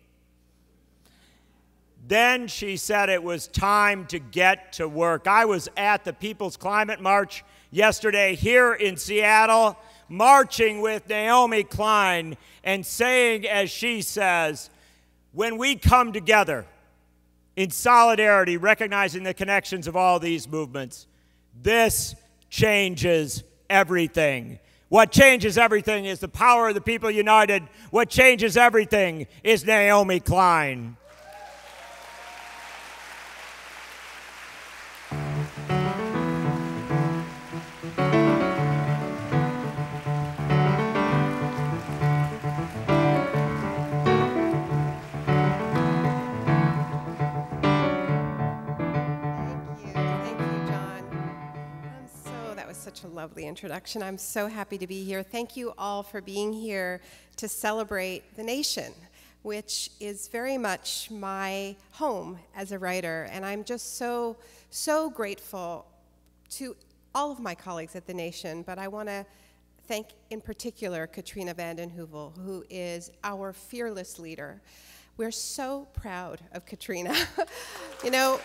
C: then she said it was time to get to work. I was at the People's Climate March yesterday here in Seattle, marching with Naomi Klein and saying, as she says, when we come together in solidarity, recognizing the connections of all these movements, this changes everything. What changes everything is the power of the people united. What changes everything is Naomi Klein.
K: Such a lovely introduction. I'm so happy to be here. Thank you all for being here to celebrate the nation. which is very much my home as a writer. And I'm just so, so grateful to all of my colleagues at The Nation, but I want to thank in particular Katrina vanden Heuvel, who is our fearless leader. We're so proud of Katrina, you know,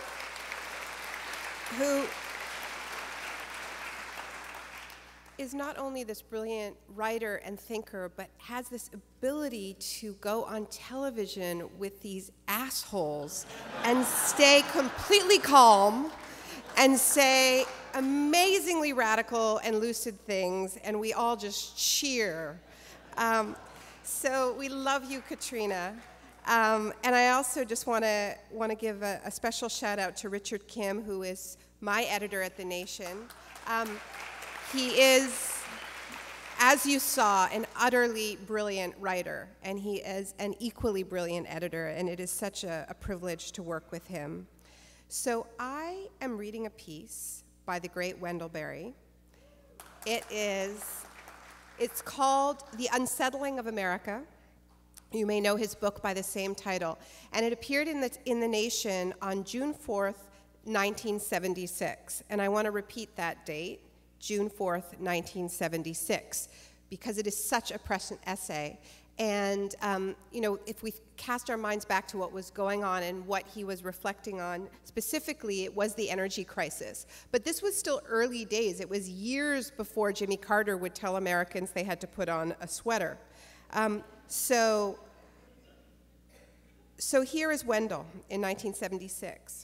K: who is not only this brilliant writer and thinker, but has this ability to go on television with these assholes and stay completely calm and say amazingly radical and lucid things, and we all just cheer. Um, so we love you, Katrina. Um, and I also just want to want to give a, a special shout out to Richard Kim, who is my editor at The Nation. Um, he is, as you saw, an utterly brilliant writer, and he is an equally brilliant editor, and it is such a, a privilege to work with him. So I am reading a piece by the great Wendell Berry. It is, it's called The Unsettling of America. You may know his book by the same title. And it appeared in the, in the Nation on June fourth, nineteen seventy-six. And I want to repeat that date, June fourth, nineteen seventy-six, because it is such a prescient essay. And, um, you know, if we cast our minds back to what was going on and what he was reflecting on, specifically, it was the energy crisis. But this was still early days. It was years before Jimmy Carter would tell Americans they had to put on a sweater. Um, so, so here is Wendell in nineteen seventy-six.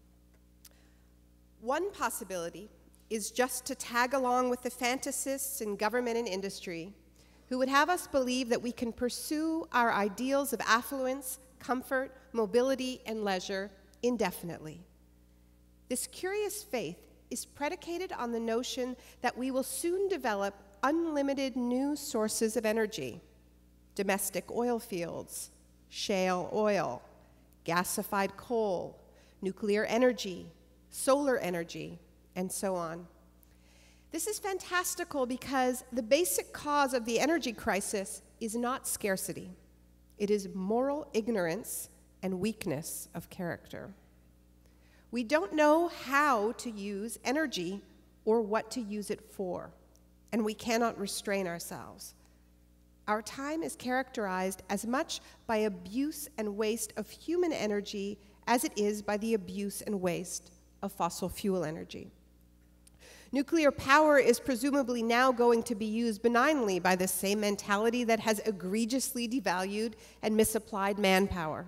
K: One possibility is just to tag along with the fantasists in government and industry who would have us believe that we can pursue our ideals of affluence, comfort, mobility, and leisure indefinitely. This curious faith is predicated on the notion that we will soon develop unlimited new sources of energy: domestic oil fields, shale oil, gasified coal, nuclear energy, solar energy, and so on. This is fantastical because the basic cause of the energy crisis is not scarcity. It is moral ignorance and weakness of character. We don't know how to use energy or what to use it for, and we cannot restrain ourselves. Our time is characterized as much by abuse and waste of human energy as it is by the abuse and waste of fossil fuel energy. Nuclear power is presumably now going to be used benignly by the same mentality that has egregiously devalued and misapplied manpower.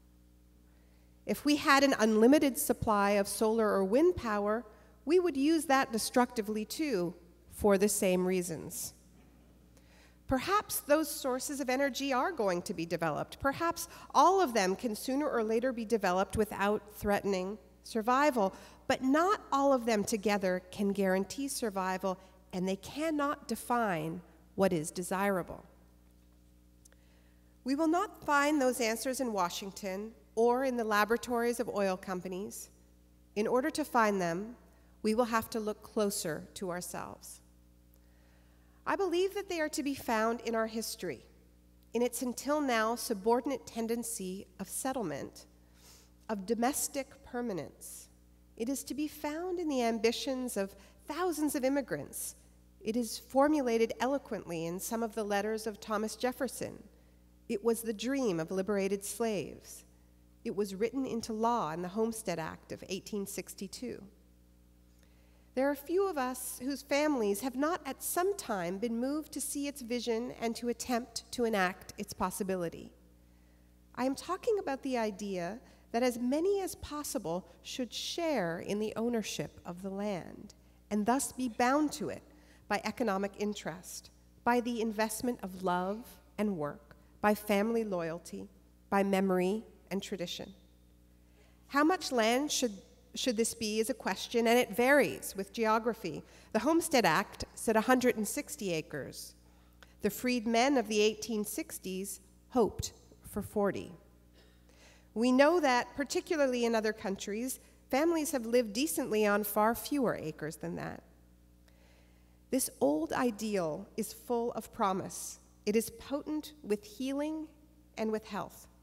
K: If we had an unlimited supply of solar or wind power, we would use that destructively too, for the same reasons. Perhaps those sources of energy are going to be developed. Perhaps all of them can sooner or later be developed without threatening survival, but not all of them together can guarantee survival, and they cannot define what is desirable. We will not find those answers in Washington or in the laboratories of oil companies. In order to find them, we will have to look closer to ourselves. I believe that they are to be found in our history, in its until now subordinate tendency of settlement, of domestic permanence. It is to be found in the ambitions of thousands of immigrants. It is formulated eloquently in some of the letters of Thomas Jefferson. It was the dream of liberated slaves. It was written into law in the Homestead Act of eighteen sixty-two. There are few of us whose families have not at some time been moved to see its vision and to attempt to enact its possibility. I am talking about the idea that as many as possible should share in the ownership of the land and thus be bound to it by economic interest, by the investment of love and work, by family loyalty, by memory and tradition. How much land should, should this be is a question, and it varies with geography. The Homestead Act said one hundred sixty acres. The freedmen of the eighteen sixties hoped for forty. We know that, particularly in other countries, families have lived decently on far fewer acres than that. This old ideal is full of promise. It is potent with healing and with health.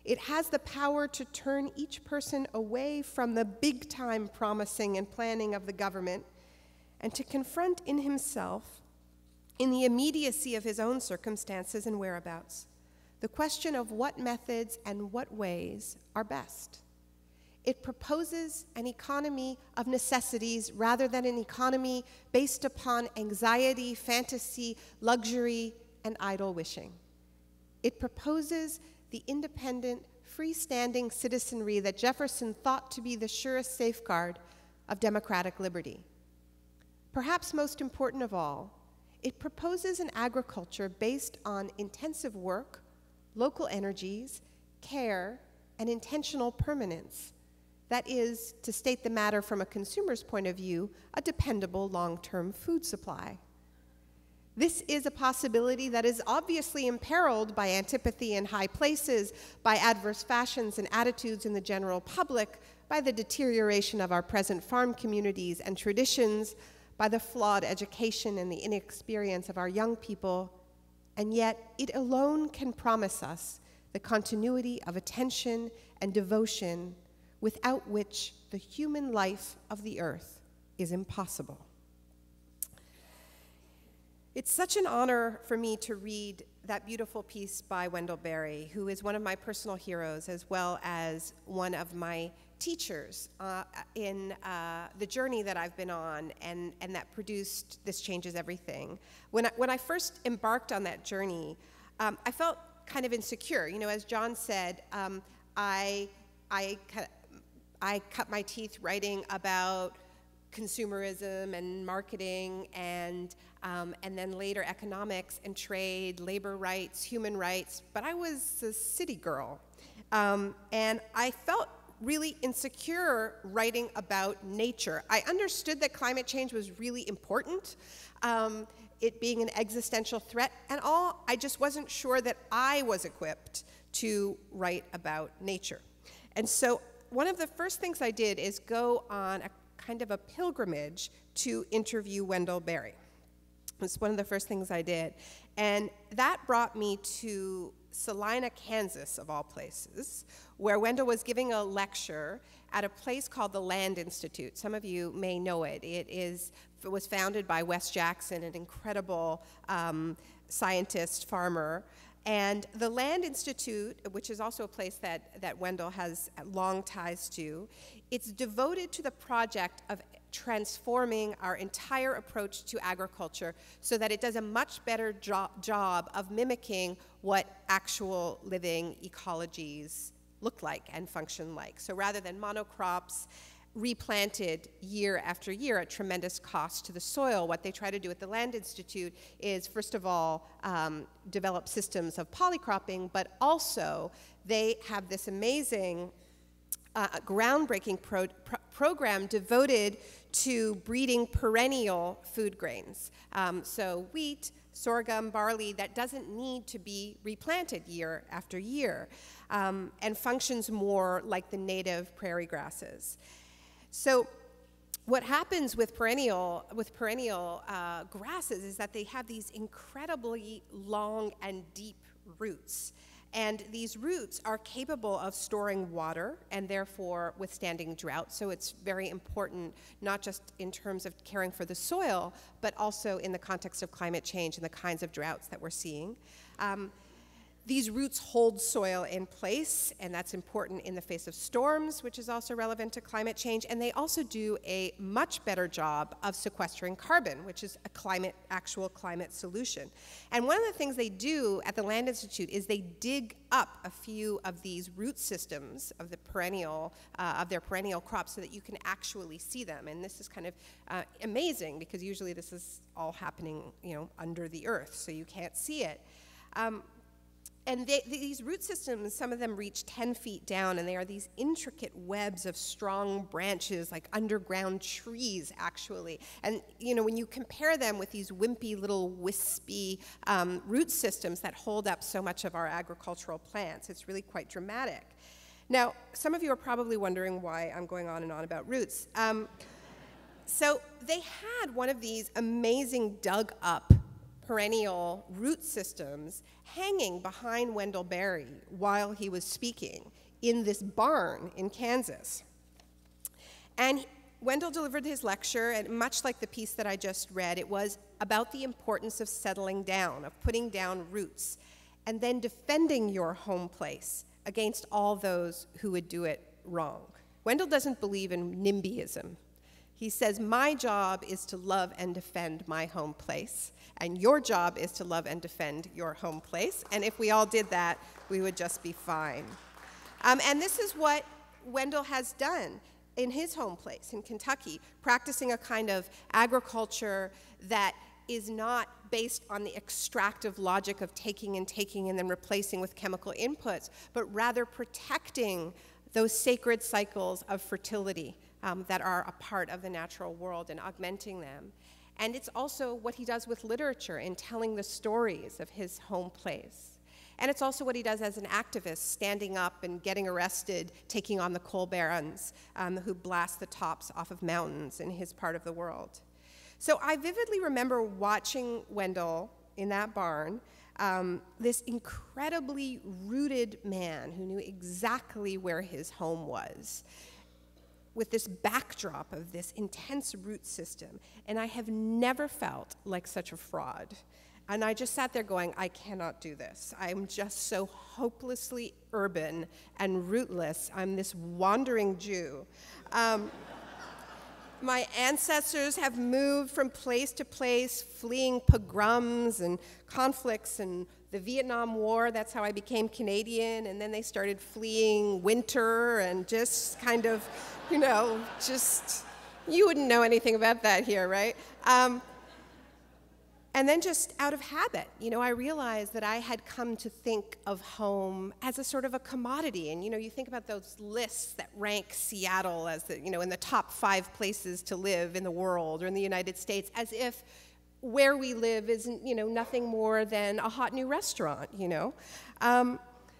K: It has the power to turn each person away from the big-time promising and planning of the government and to confront in himself, in the immediacy of his own circumstances and whereabouts, the question of what methods and what ways are best. It proposes an economy of necessities rather than an economy based upon anxiety, fantasy, luxury, and idle wishing. It proposes the independent, freestanding citizenry that Jefferson thought to be the surest safeguard of democratic liberty. Perhaps most important of all, it proposes an agriculture based on intensive work, local energies, care, and intentional permanence. That is, to state the matter from a consumer's point of view, a dependable long-term food supply. This is a possibility that is obviously imperiled by antipathy in high places, by adverse fashions and attitudes in the general public, by the deterioration of our present farm communities and traditions, by the flawed education and the inexperience of our young people, and yet it alone can promise us the continuity of attention and devotion without which the human life of the earth is impossible. It's such an honor for me to read that beautiful piece by Wendell Berry, who is one of my personal heroes as well as one of my teachers uh, in uh, the journey that I've been on and, and that produced This Changes Everything. When I, when I first embarked on that journey, um, I felt kind of insecure. You know, as John said, um, I, I, I cut my teeth writing about consumerism and marketing and, um, and then later economics and trade, labor rights, human rights, but I was a city girl. Um, and I felt really insecure writing about nature. I understood that climate change was really important, um, it being an existential threat and all. I just wasn't sure that I was equipped to write about nature. And so one of the first things I did is go on a kind of a pilgrimage to interview Wendell Berry. It's one of the first things I did. And that brought me to Salina, Kansas, of all places, where Wendell was giving a lecture at a place called the Land Institute. Some of you may know it. It, is, it was founded by Wes Jackson, an incredible um, scientist, farmer. And the Land Institute, which is also a place that, that Wendell has long ties to, it's devoted to the project of transforming our entire approach to agriculture so that it does a much better jo job of mimicking what actual living ecologies look like and function like. So rather than monocrops replanted year after year at tremendous cost to the soil, what they try to do at the Land Institute is, first of all, um, develop systems of polycropping, but also they have this amazing uh, groundbreaking pro pro program devoted to breeding perennial food grains. Um, so wheat, sorghum, barley, that doesn't need to be replanted year after year, um, and functions more like the native prairie grasses. So what happens with perennial, with perennial uh, grasses is that they have these incredibly long and deep roots. And these roots are capable of storing water and therefore withstanding drought. So it's very important, not just in terms of caring for the soil, but also in the context of climate change and the kinds of droughts that we're seeing. Um, These roots hold soil in place, and that's important in the face of storms, which is also relevant to climate change. And they also do a much better job of sequestering carbon, which is a climate, actual climate solution. And one of the things they do at the Land Institute is they dig up a few of these root systems of the perennial, uh, of their perennial crops so that you can actually see them. And this is kind of uh, amazing because usually this is all happening, you know, under the earth, so you can't see it. Um, And they, these root systems, some of them reach ten feet down, and they are these intricate webs of strong branches, like underground trees, actually. And you know, when you compare them with these wimpy little wispy um, root systems that hold up so much of our agricultural plants, it's really quite dramatic. Now, some of you are probably wondering why I'm going on and on about roots. Um, so they had one of these amazing dug up perennial root systems hanging behind Wendell Berry while he was speaking in this barn in Kansas. And Wendell delivered his lecture, and much like the piece that I just read, it was about the importance of settling down, of putting down roots, and then defending your home place against all those who would do it wrong. Wendell doesn't believe in NIMBYism. He says, my job is to love and defend my home place, and your job is to love and defend your home place, and if we all did that, we would just be fine. Um, and this is what Wendell has done in his home place in Kentucky, practicing a kind of agriculture that is not based on the extractive logic of taking and taking and then replacing with chemical inputs, but rather protecting those sacred cycles of fertility um, that are a part of the natural world and augmenting them. And it's also what he does with literature in telling the stories of his home place. And it's also what he does as an activist, standing up and getting arrested, taking on the coal barons um, who blast the tops off of mountains in his part of the world. So I vividly remember watching Wendell in that barn, um, this incredibly rooted man who knew exactly where his home was, with this backdrop of this intense root system. And I have never felt like such a fraud. And I just sat there going, I cannot do this. I'm just so hopelessly urban and rootless. I'm this wandering Jew. Um, my ancestors have moved from place to place, fleeing pogroms and conflicts and the Vietnam War. That's how I became Canadian. And then they started fleeing winter and just kind of, you know, just, you wouldn't know anything about that here, right? Um, And then just out of habit, you know, I realized that I had come to think of home as a sort of a commodity. And, you know, you think about those lists that rank Seattle as, the, you know, in the top five places to live in the world or in the United States, as if where we live is, you know, nothing more than a hot new restaurant, you know. Um,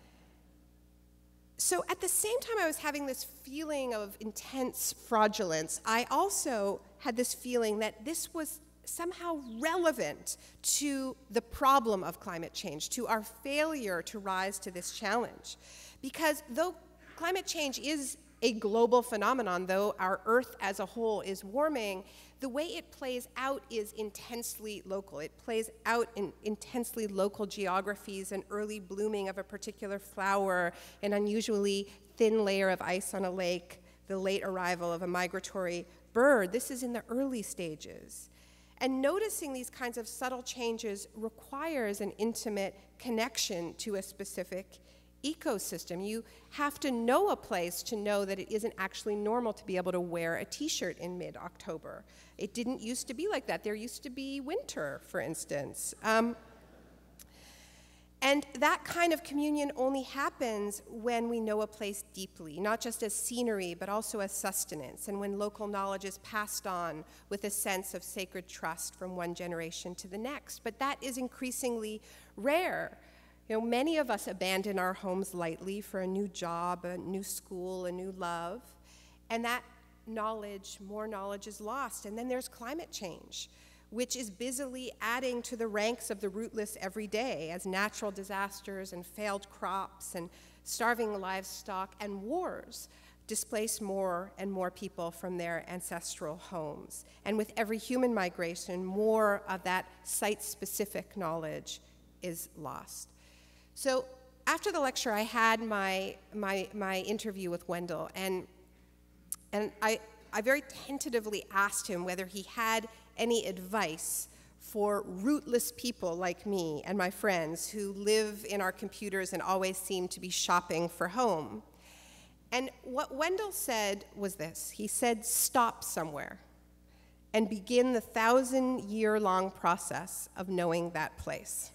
K: so at the same time I was having this feeling of intense fraudulence, I also had this feeling that this was somehow relevant to the problem of climate change, to our failure to rise to this challenge. Because though climate change is a global phenomenon, though our Earth as a whole is warming, the way it plays out is intensely local. It plays out in intensely local geographies, an early blooming of a particular flower, an unusually thin layer of ice on a lake, the late arrival of a migratory bird. This is in the early stages. And noticing these kinds of subtle changes requires an intimate connection to a specific ecosystem. You have to know a place to know that it isn't actually normal to be able to wear a t-shirt in mid-October. It didn't used to be like that. There used to be winter, for instance. Um, And that kind of communion only happens when we know a place deeply, not just as scenery, but also as sustenance, and when local knowledge is passed on with a sense of sacred trust from one generation to the next. But that is increasingly rare. You know, many of us abandon our homes lightly for a new job, a new school, a new love, and that knowledge, more knowledge is lost. And then there's climate change, which is busily adding to the ranks of the rootless every day as natural disasters and failed crops and starving livestock and wars displace more and more people from their ancestral homes. And with every human migration, more of that site-specific knowledge is lost. So after the lecture, I had my, my, my interview with Wendell, and, and I, I very tentatively asked him whether he had any advice for rootless people like me and my friends who live in our computers and always seem to be shopping for home. And what Wendell said was this. He said, stop somewhere and begin the thousand-year-long process of knowing that place.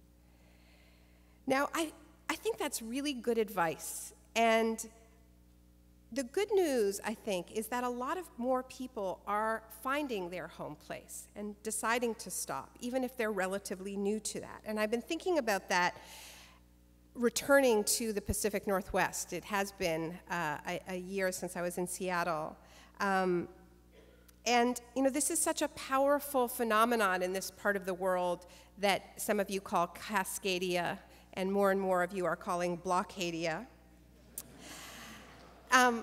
K: Now, I, I think that's really good advice. And the good news, I think, is that a lot of more people are finding their home place and deciding to stop, even if they're relatively new to that. And I've been thinking about that returning to the Pacific Northwest. It has been uh, a, a year since I was in Seattle. Um, and you know, this is such a powerful phenomenon in this part of the world that some of you call Cascadia, and more and more of you are calling Blockadia. Um,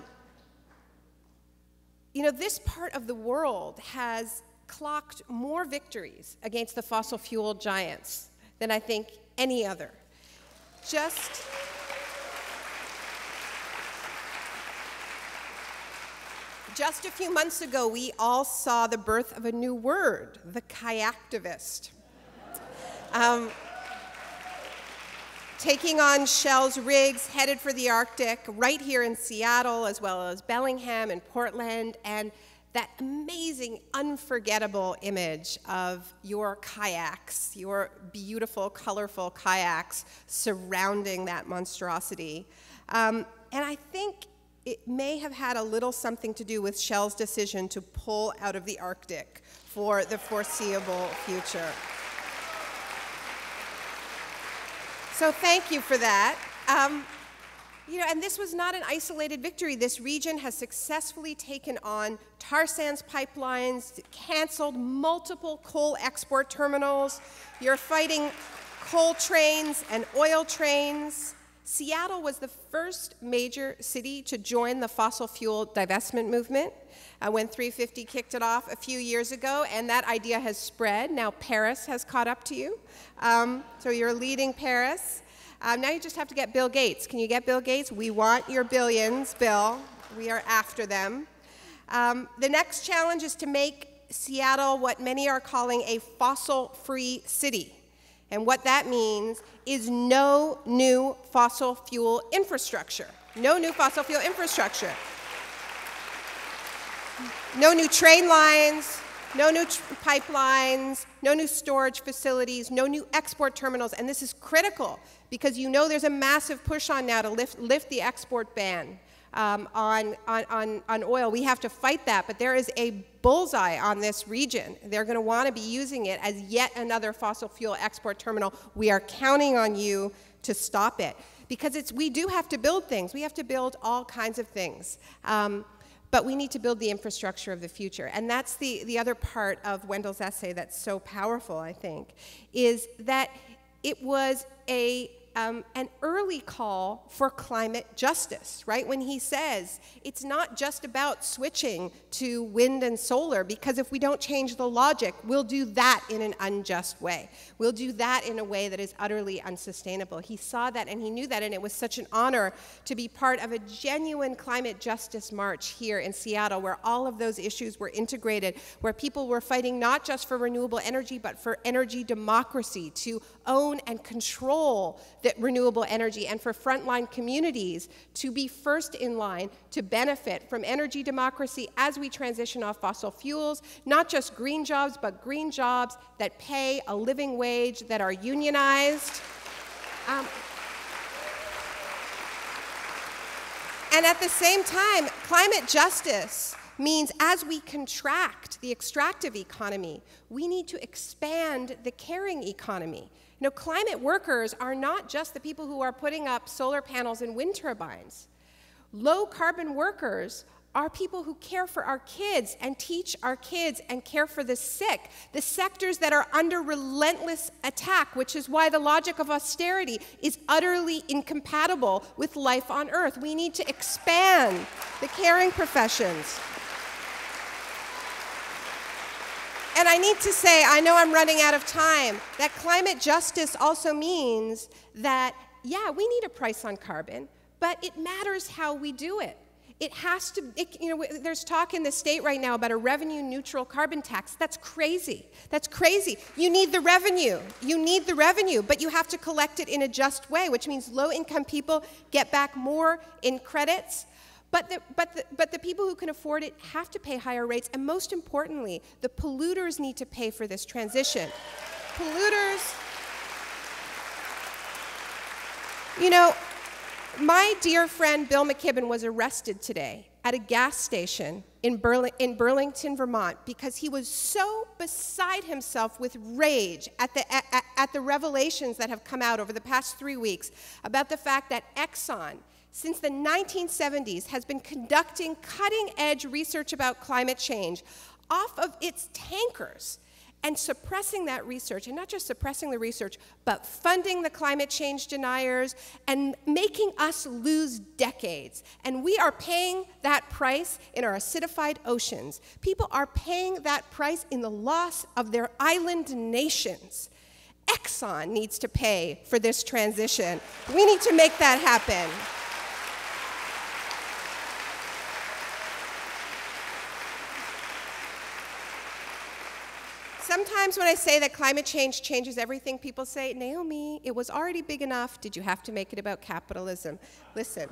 K: you know, this part of the world has clocked more victories against the fossil fuel giants than I think any other. Just, just a few months ago, we all saw the birth of a new word, the kayaktivist. Um, taking on Shell's rigs headed for the Arctic right here in Seattle, as well as Bellingham and Portland, and that amazing, unforgettable image of your kayaks, your beautiful, colorful kayaks surrounding that monstrosity. Um, and I think it may have had a little something to do with Shell's decision to pull out of the Arctic for the foreseeable future. So thank you for that. Um, you know, and this was not an isolated victory. This region has successfully taken on tar sands pipelines, canceled multiple coal export terminals. You're fighting coal trains and oil trains. Seattle was the first major city to join the fossil fuel divestment movement uh, when three fifty kicked it off a few years ago, and that idea has spread. Now Paris has caught up to you. Um, so you're leading Paris. Um, now you just have to get Bill Gates. Can you get Bill Gates? We want your billions, Bill. We are after them. Um, the next challenge is to make Seattle what many are calling a fossil-free city. And what that means is no new fossil fuel infrastructure. No new fossil fuel infrastructure. No new train lines, no new pipelines, no new storage facilities, no new export terminals. And this is critical because you know there's a massive push on now to lift, lift the export ban um, on, on, on oil. We have to fight that, but there is a bullseye on this region. They're going to want to be using it as yet another fossil fuel export terminal. We are counting on you to stop it because it's, we do have to build things. We have to build all kinds of things. Um, But we need to build the infrastructure of the future. And that's the, the other part of Wendell's essay that's so powerful, I think, is that it was a, um, an early call for climate justice, right? When he says it's not just about switching to wind and solar, because if we don't change the logic, we'll do that in an unjust way. We'll do that in a way that is utterly unsustainable. He saw that and he knew that, and it was such an honor to be part of a genuine climate justice march here in Seattle, where all of those issues were integrated, where people were fighting not just for renewable energy, but for energy democracy, to own and control that renewable energy, and for frontline communities to be first in line to benefit from energy democracy as we transition off fossil fuels, not just green jobs, but green jobs that pay a living wage, that are unionized. Um, and at the same time, climate justice means as we contract the extractive economy, we need to expand the caring economy. You know, climate workers are not just the people who are putting up solar panels and wind turbines. Low carbon workers are people who care for our kids and teach our kids and care for the sick, the sectors that are under relentless attack, which is why the logic of austerity is utterly incompatible with life on Earth. We need to expand the caring professions. And I need to say, I know I'm running out of time, that climate justice also means that, yeah, we need a price on carbon, but it matters how we do it. It has to, it, you know, there's talk in the state right now about a revenue neutral carbon tax. That's crazy. That's crazy. You need the revenue. You need the revenue, but you have to collect it in a just way, which means low income people get back more in credits. But the, but, the, but the people who can afford it have to pay higher rates, and most importantly, the polluters need to pay for this transition. Polluters, you know, my dear friend Bill McKibben was arrested today at a gas station in, Burling, in Burlington, Vermont, because he was so beside himself with rage at the, at, at the revelations that have come out over the past three weeks about the fact that Exxon, since the nineteen seventies, has been conducting cutting-edge research about climate change off of its tankers and suppressing that research, and not just suppressing the research, but funding the climate change deniers and making us lose decades. And we are paying that price in our acidified oceans. People are paying that price in the loss of their island nations. Exxon needs to pay for this transition. We need to make that happen. Sometimes when I say that climate change changes everything, people say, Naomi, it was already big enough. Did you have to make it about capitalism? Listen.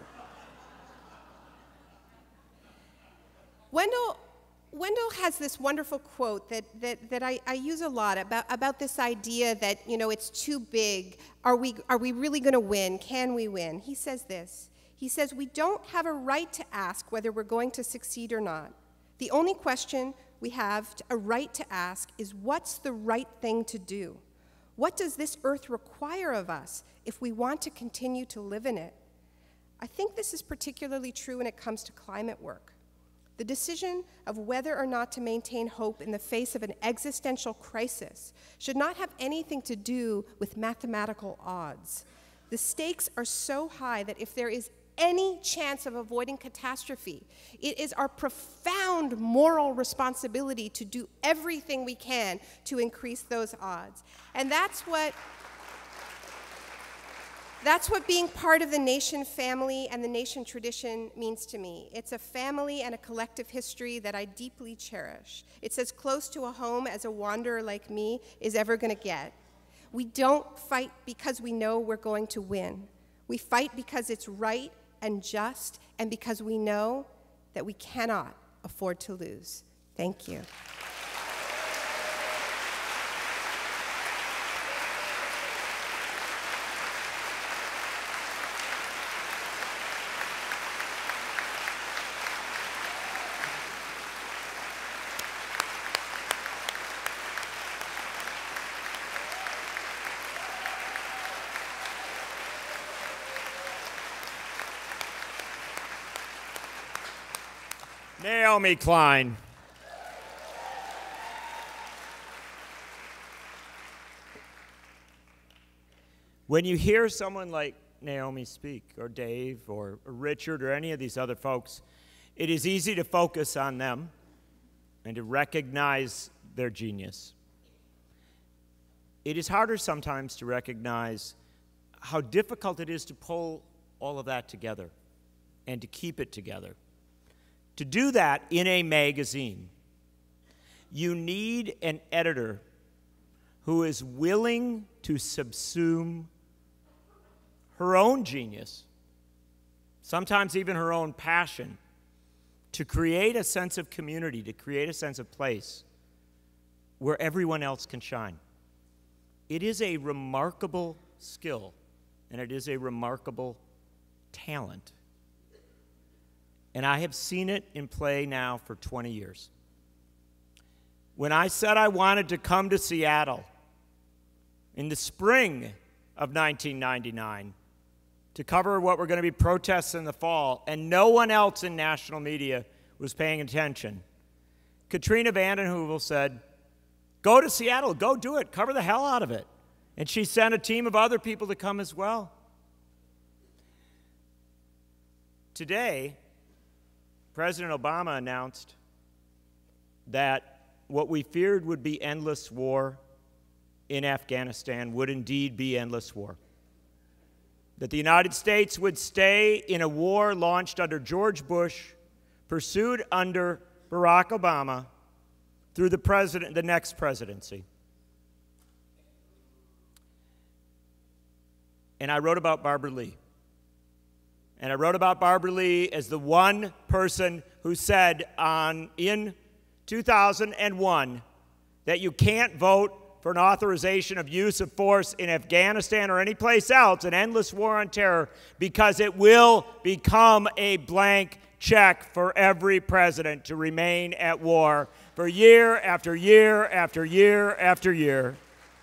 K: Wendell, Wendell has this wonderful quote that, that, that I, I use a lot about, about this idea that, you know, it's too big. Are we, are we really going to win? Can we win? He says this. He says, we don't have a right to ask whether we're going to succeed or not. The only question we have a right to ask is, what's the right thing to do? What does this earth require of us if we want to continue to live in it? I think this is particularly true when it comes to climate work. The decision of whether or not to maintain hope in the face of an existential crisis should not have anything to do with mathematical odds. The stakes are so high that if there is any chance of avoiding catastrophe, it is our profound moral responsibility to do everything we can to increase those odds. And that's what That's what being part of the nation family and the nation tradition means to me. It's a family and a collective history that I deeply cherish. It's as close to a home as a wanderer like me is ever going to get. We don't fight because we know we're going to win. We fight because it's right and just, and because we know that we cannot afford to lose. Thank you.
C: Naomi Klein. When you hear someone like Naomi speak, or Dave, or Richard, or any of these other folks, it is easy to focus on them and to recognize their genius. It is harder sometimes to recognize how difficult it is to pull all of that together and to keep it together. To do that in a magazine, you need an editor who is willing to subsume her own genius, sometimes even her own passion, to create a sense of community, to create a sense of place where everyone else can shine. It is a remarkable skill, and it is a remarkable talent. And I have seen it in play now for twenty years. When I said I wanted to come to Seattle in the spring of nineteen ninety-nine to cover what were going to be protests in the fall, and no one else in national media was paying attention, Katrina vanden Heuvel said, go to Seattle, go do it, cover the hell out of it. And she sent a team of other people to come as well. Today, President Obama announced that what we feared would be endless war in Afghanistan would indeed be endless war. That the United States would stay in a war launched under George Bush, pursued under Barack Obama, through the president, the next presidency. And I wrote about Barbara Lee. And I wrote about Barbara Lee as the one person who said on, in two thousand one that you can't vote for an authorization of use of force in Afghanistan or any place else, an endless war on terror, because it will become a blank check for every president to remain at war for year after year after year after year.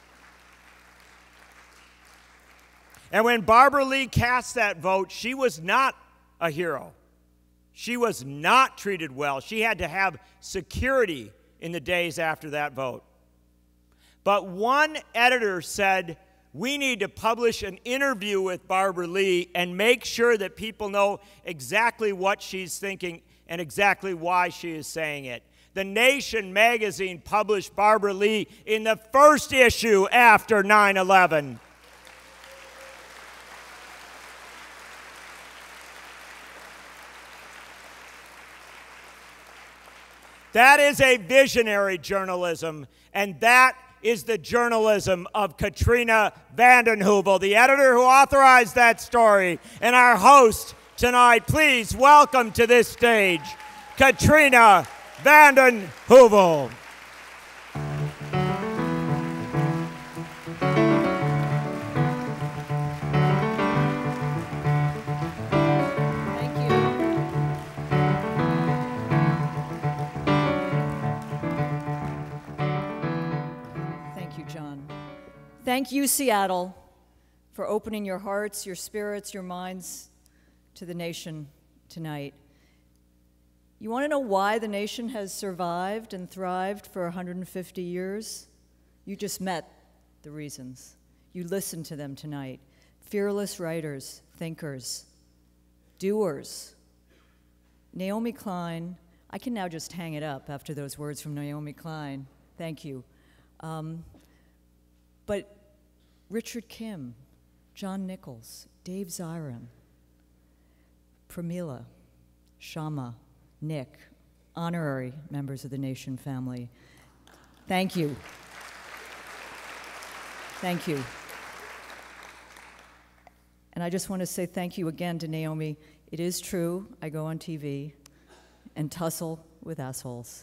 C: And when Barbara Lee cast that vote, she was not a hero. She was not treated well. She had to have security in the days after that vote. But one editor said, we need to publish an interview with Barbara Lee and make sure that people know exactly what she's thinking and exactly why she is saying it. The Nation magazine published Barbara Lee in the first issue after nine eleven. That is a visionary journalism, and that is the journalism of Katrina vanden Heuvel, the editor who authorized that story, and our host tonight. Please welcome to this stage, Katrina vanden Heuvel.
B: Thank you, Seattle, for opening your hearts, your spirits, your minds to the nation tonight. You want to know why the nation has survived and thrived for one hundred fifty years? You just met the reasons. You listened to them tonight. Fearless writers, thinkers, doers. Naomi Klein, I can now just hang it up after those words from Naomi Klein. Thank you. Um, but Richard Kim, John Nichols, Dave Zirin, Pramila, Kshama, Nick, honorary members of the Nation family. Thank you. Thank you. And I just want to say thank you again to Naomi. It is true, I go on T V and tussle with assholes.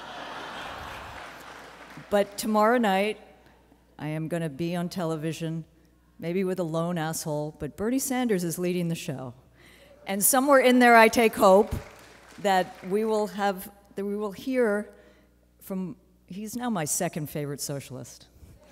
B: But tomorrow night, I am going to be on television, maybe with a lone asshole, but Bernie Sanders is leading the show. And somewhere in there, I take hope that we will have, that we will hear from, he's now my second favorite socialist.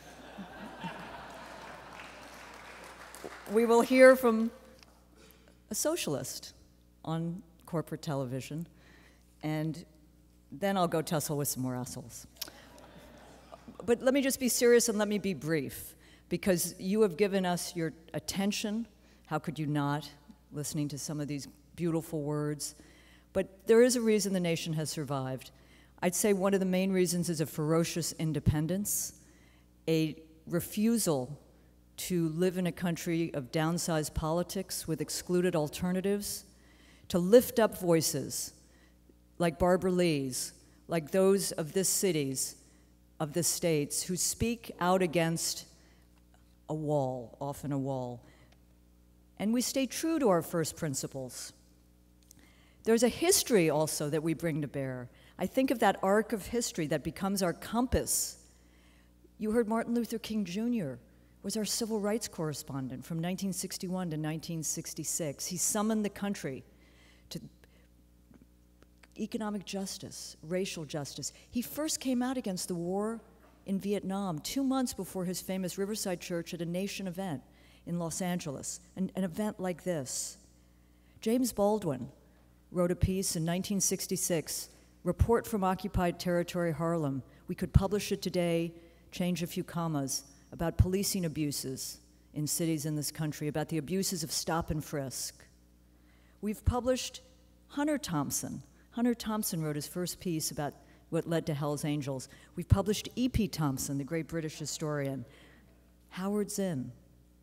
B: We will hear from a socialist on corporate television, and then I'll go tussle with some more assholes. But let me just be serious and let me be brief, because you have given us your attention. How could you not, listening to some of these beautiful words? But there is a reason the nation has survived. I'd say one of the main reasons is a ferocious independence, a refusal to live in a country of downsized politics with excluded alternatives, to lift up voices like Barbara Lee's, like those of this city's, of the states, who speak out against a wall, often a wall. And we stay true to our first principles. There's a history also that we bring to bear. I think of that arc of history that becomes our compass. You heard Martin Luther King Junior was our civil rights correspondent from nineteen sixty-one to nineteen sixty-six. He summoned the country to economic justice, racial justice. He first came out against the war in Vietnam two months before his famous Riverside Church at a Nation event in Los Angeles, an, an event like this. James Baldwin wrote a piece in nineteen sixty-six, Report from Occupied Territory, Harlem. We could publish it today, change a few commas, about policing abuses in cities in this country, about the abuses of stop and frisk. We've published Hunter Thompson. Hunter Thompson wrote his first piece about what led to Hell's Angels. We've published E P Thompson, the great British historian. Howard Zinn.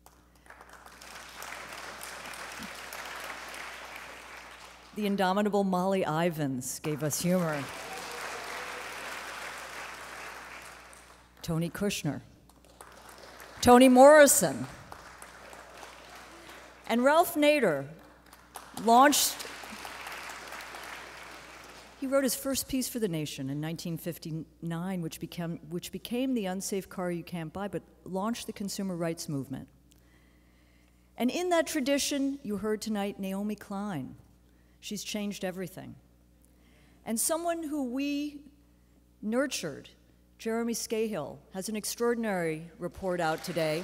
B: The indomitable Molly Ivins gave us humor. Tony Kushner. Toni Morrison. And Ralph Nader launched, he wrote his first piece for The Nation in nineteen fifty-nine, which became, which became The Unsafe Car You Can't Buy, but launched the consumer rights movement. And in that tradition, you heard tonight Naomi Klein. She's changed everything. And someone who we nurtured, Jeremy Scahill, has an extraordinary report out today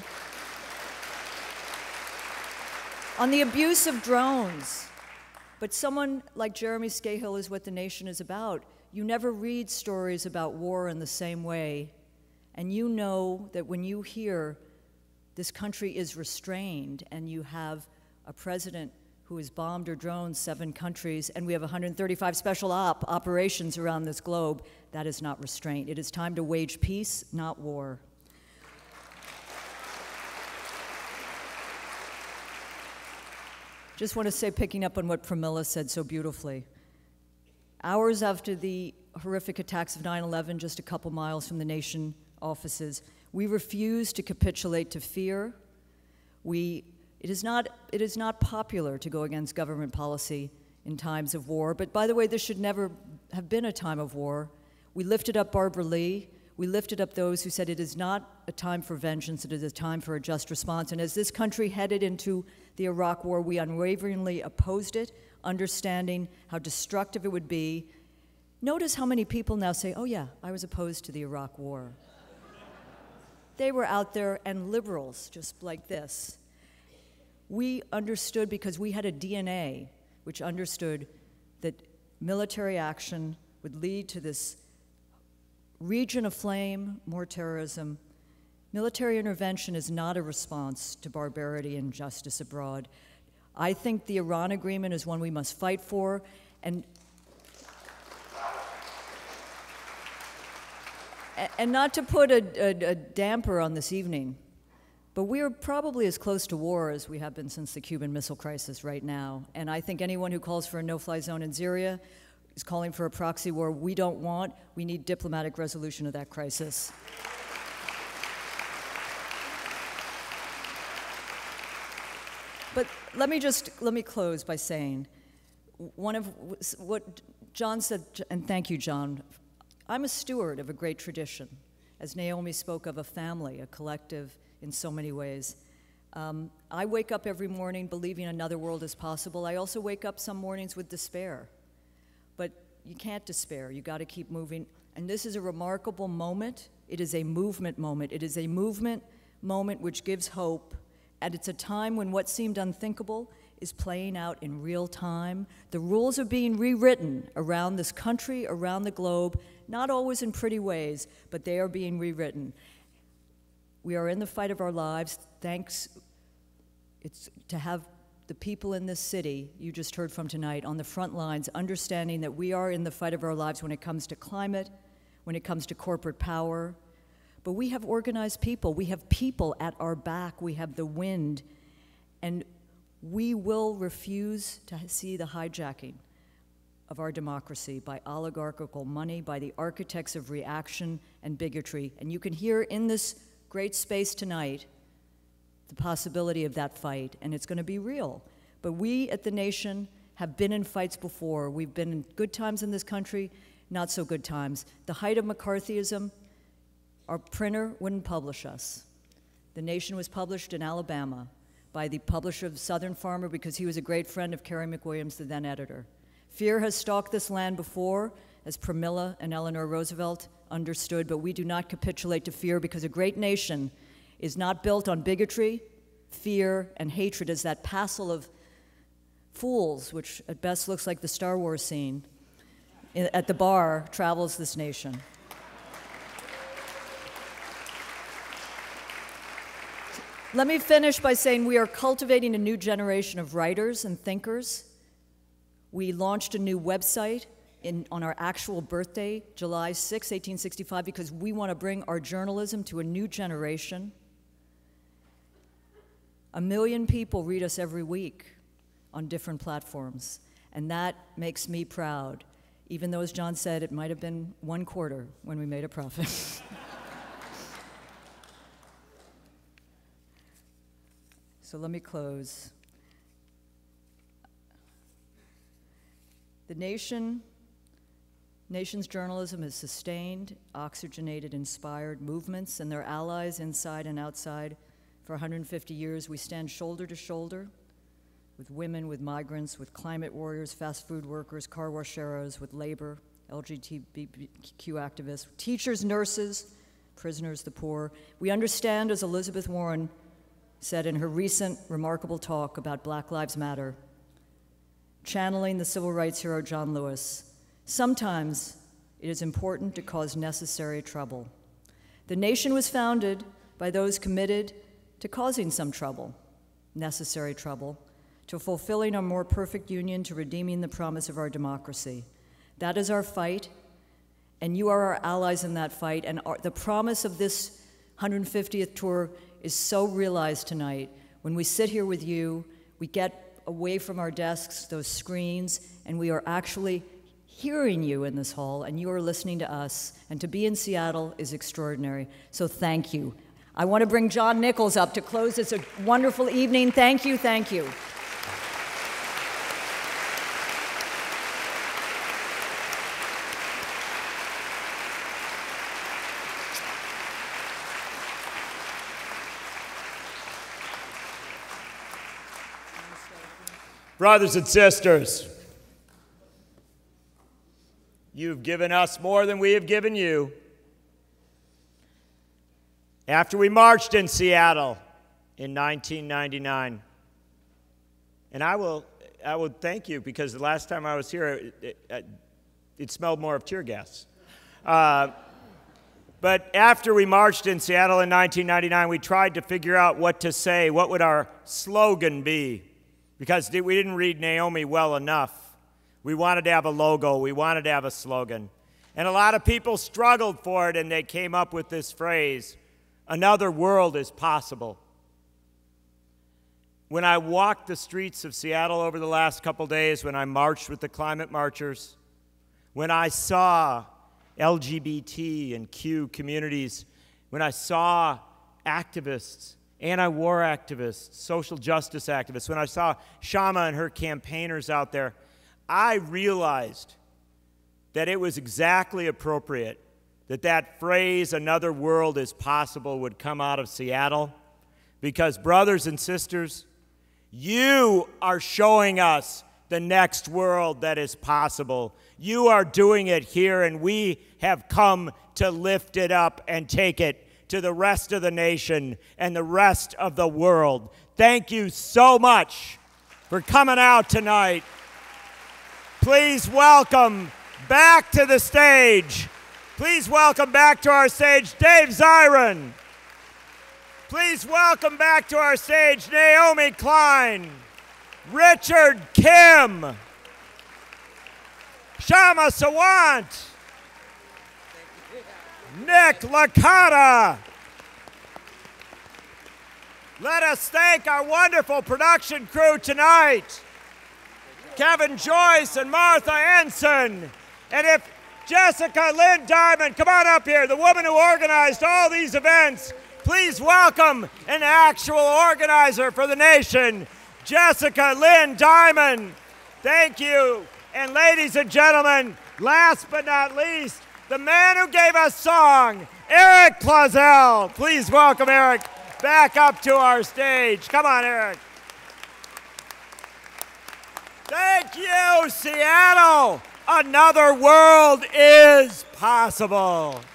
B: on the abuse of drones. But someone like Jeremy Scahill is what The Nation is about. You never read stories about war in the same way, and you know that when you hear this country is restrained and you have a president who has bombed or droned seven countries, and we have one hundred thirty-five special op operations around this globe, that is not restraint. It is time to wage peace, not war. Just want to say, picking up on what Pramila said so beautifully, hours after the horrific attacks of nine eleven, just a couple miles from the nation offices, we refused to capitulate to fear. We, it, is not, it is not popular to go against government policy in times of war, but by the way, this should never have been a time of war. We lifted up Barbara Lee. We lifted up those who said it is not a time for vengeance, it is a time for a just response. And as this country headed into the Iraq War, we unwaveringly opposed it, understanding how destructive it would be. Notice how many people now say, oh yeah, I was opposed to the Iraq War. They were out there, and liberals, just like this. We understood because we had a D N A which understood that military action would lead to this region aflame, more terrorism. Military intervention is not a response to barbarity and justice abroad. I think the Iran agreement is one we must fight for, and and not to put a, a, a damper on this evening, but we are probably as close to war as we have been since the Cuban Missile Crisis right now. And I think anyone who calls for a no-fly zone in Syria is calling for a proxy war we don't want. We need diplomatic resolution of that crisis. But let me just, let me close by saying, one of what John said, and thank you, John, I'm a steward of a great tradition. As Naomi spoke of, a family, a collective in so many ways. Um, I wake up every morning believing another world is possible. I also wake up some mornings with despair. But you can't despair. You got to keep moving. And this is a remarkable moment. It is a movement moment. It is a movement moment which gives hope. And it's a time when what seemed unthinkable is playing out in real time. The rules are being rewritten around this country, around the globe, not always in pretty ways, but they are being rewritten. We are in the fight of our lives. Thanks it's to have the people in this city you just heard from tonight on the front lines, understanding that we are in the fight of our lives when it comes to climate, when it comes to corporate power. But we have organized people. We have people at our back. We have the wind. And we will refuse to see the hijacking of our democracy by oligarchical money, by the architects of reaction and bigotry. And you can hear in this great space tonight the possibility of that fight, and it's going to be real. But we at the nation have been in fights before. We've been in good times in this country, not so good times. The height of McCarthyism, our printer wouldn't publish us. The Nation was published in Alabama by the publisher of Southern Farmer because he was a great friend of Carrie McWilliams, the then editor. Fear has stalked this land before, as Pramila and Eleanor Roosevelt understood, but we do not capitulate to fear because a great nation is not built on bigotry, fear, and hatred as that passel of fools, which at best looks like the Star Wars scene at the bar, travels this nation. Let me finish by saying we are cultivating a new generation of writers and thinkers. We launched a new website in, on our actual birthday, July sixth, eighteen sixty-five, because we want to bring our journalism to a new generation. A million people read us every week on different platforms, and that makes me proud, even though, as John said, it might have been one quarter when we made a profit. So let me close. The nation, nation's journalism has sustained, oxygenated, inspired movements and their allies inside and outside. For one hundred fifty years, we stand shoulder to shoulder with women, with migrants, with climate warriors, fast food workers, car washeros, with labor, L G B T Q activists, teachers, nurses, prisoners, the poor. We understand, as Elizabeth Warren said in her recent remarkable talk about Black Lives Matter, channeling the civil rights hero John Lewis, sometimes it is important to cause necessary trouble. The nation was founded by those committed to causing some trouble, necessary trouble, to fulfilling a more perfect union, to redeeming the promise of our democracy. That is our fight, and you are our allies in that fight, and our, the promise of this one hundred fiftieth tour is so realized tonight. When we sit here with you, we get away from our desks, those screens, and we are actually hearing you in this hall, and you are listening to us, and to be in Seattle is extraordinary, so thank you. I want to bring John Nichols up to close this a wonderful evening. Thank you, thank you.
C: Brothers and sisters, you've given us more than we have given you. After we marched in Seattle in nineteen ninety-nine, and I will, I will thank you, because the last time I was here, it, it, it smelled more of tear gas. Uh, but after we marched in Seattle in nineteen ninety-nine, we tried to figure out what to say, what would our slogan be, because we didn't read Naomi well enough. We wanted to have a logo, we wanted to have a slogan. And a lot of people struggled for it, and they came up with this phrase, "Another world is possible." When I walked the streets of Seattle over the last couple days, when I marched with the climate marchers, when I saw L G B T and Q communities, when I saw activists, anti-war activists, social justice activists, when I saw Kshama and her campaigners out there, I realized that it was exactly appropriate that that phrase, "another world is possible," would come out of Seattle, because, brothers and sisters, you are showing us the next world that is possible. You are doing it here, and we have come to lift it up and take it to the rest of the nation and the rest of the world. Thank you so much for coming out tonight. Please welcome back to the stage. Please welcome back to our stage Dave Zirin. Please welcome back to our stage Naomi Klein, Richard Kim, Kshama Sawant, Nick Licata. Let us thank our wonderful production crew tonight, Kevin Joyce and Martha Ensign. And if Jessica Lynn Diamond, come on up here, the woman who organized all these events, please welcome an actual organizer for the nation, Jessica Lynn Diamond. Thank you. And ladies and gentlemen, last but not least, the man who gave us song, Eric Clausel. Please welcome Eric back up to our stage. Come on, Eric. Thank you, Seattle. Another world is possible.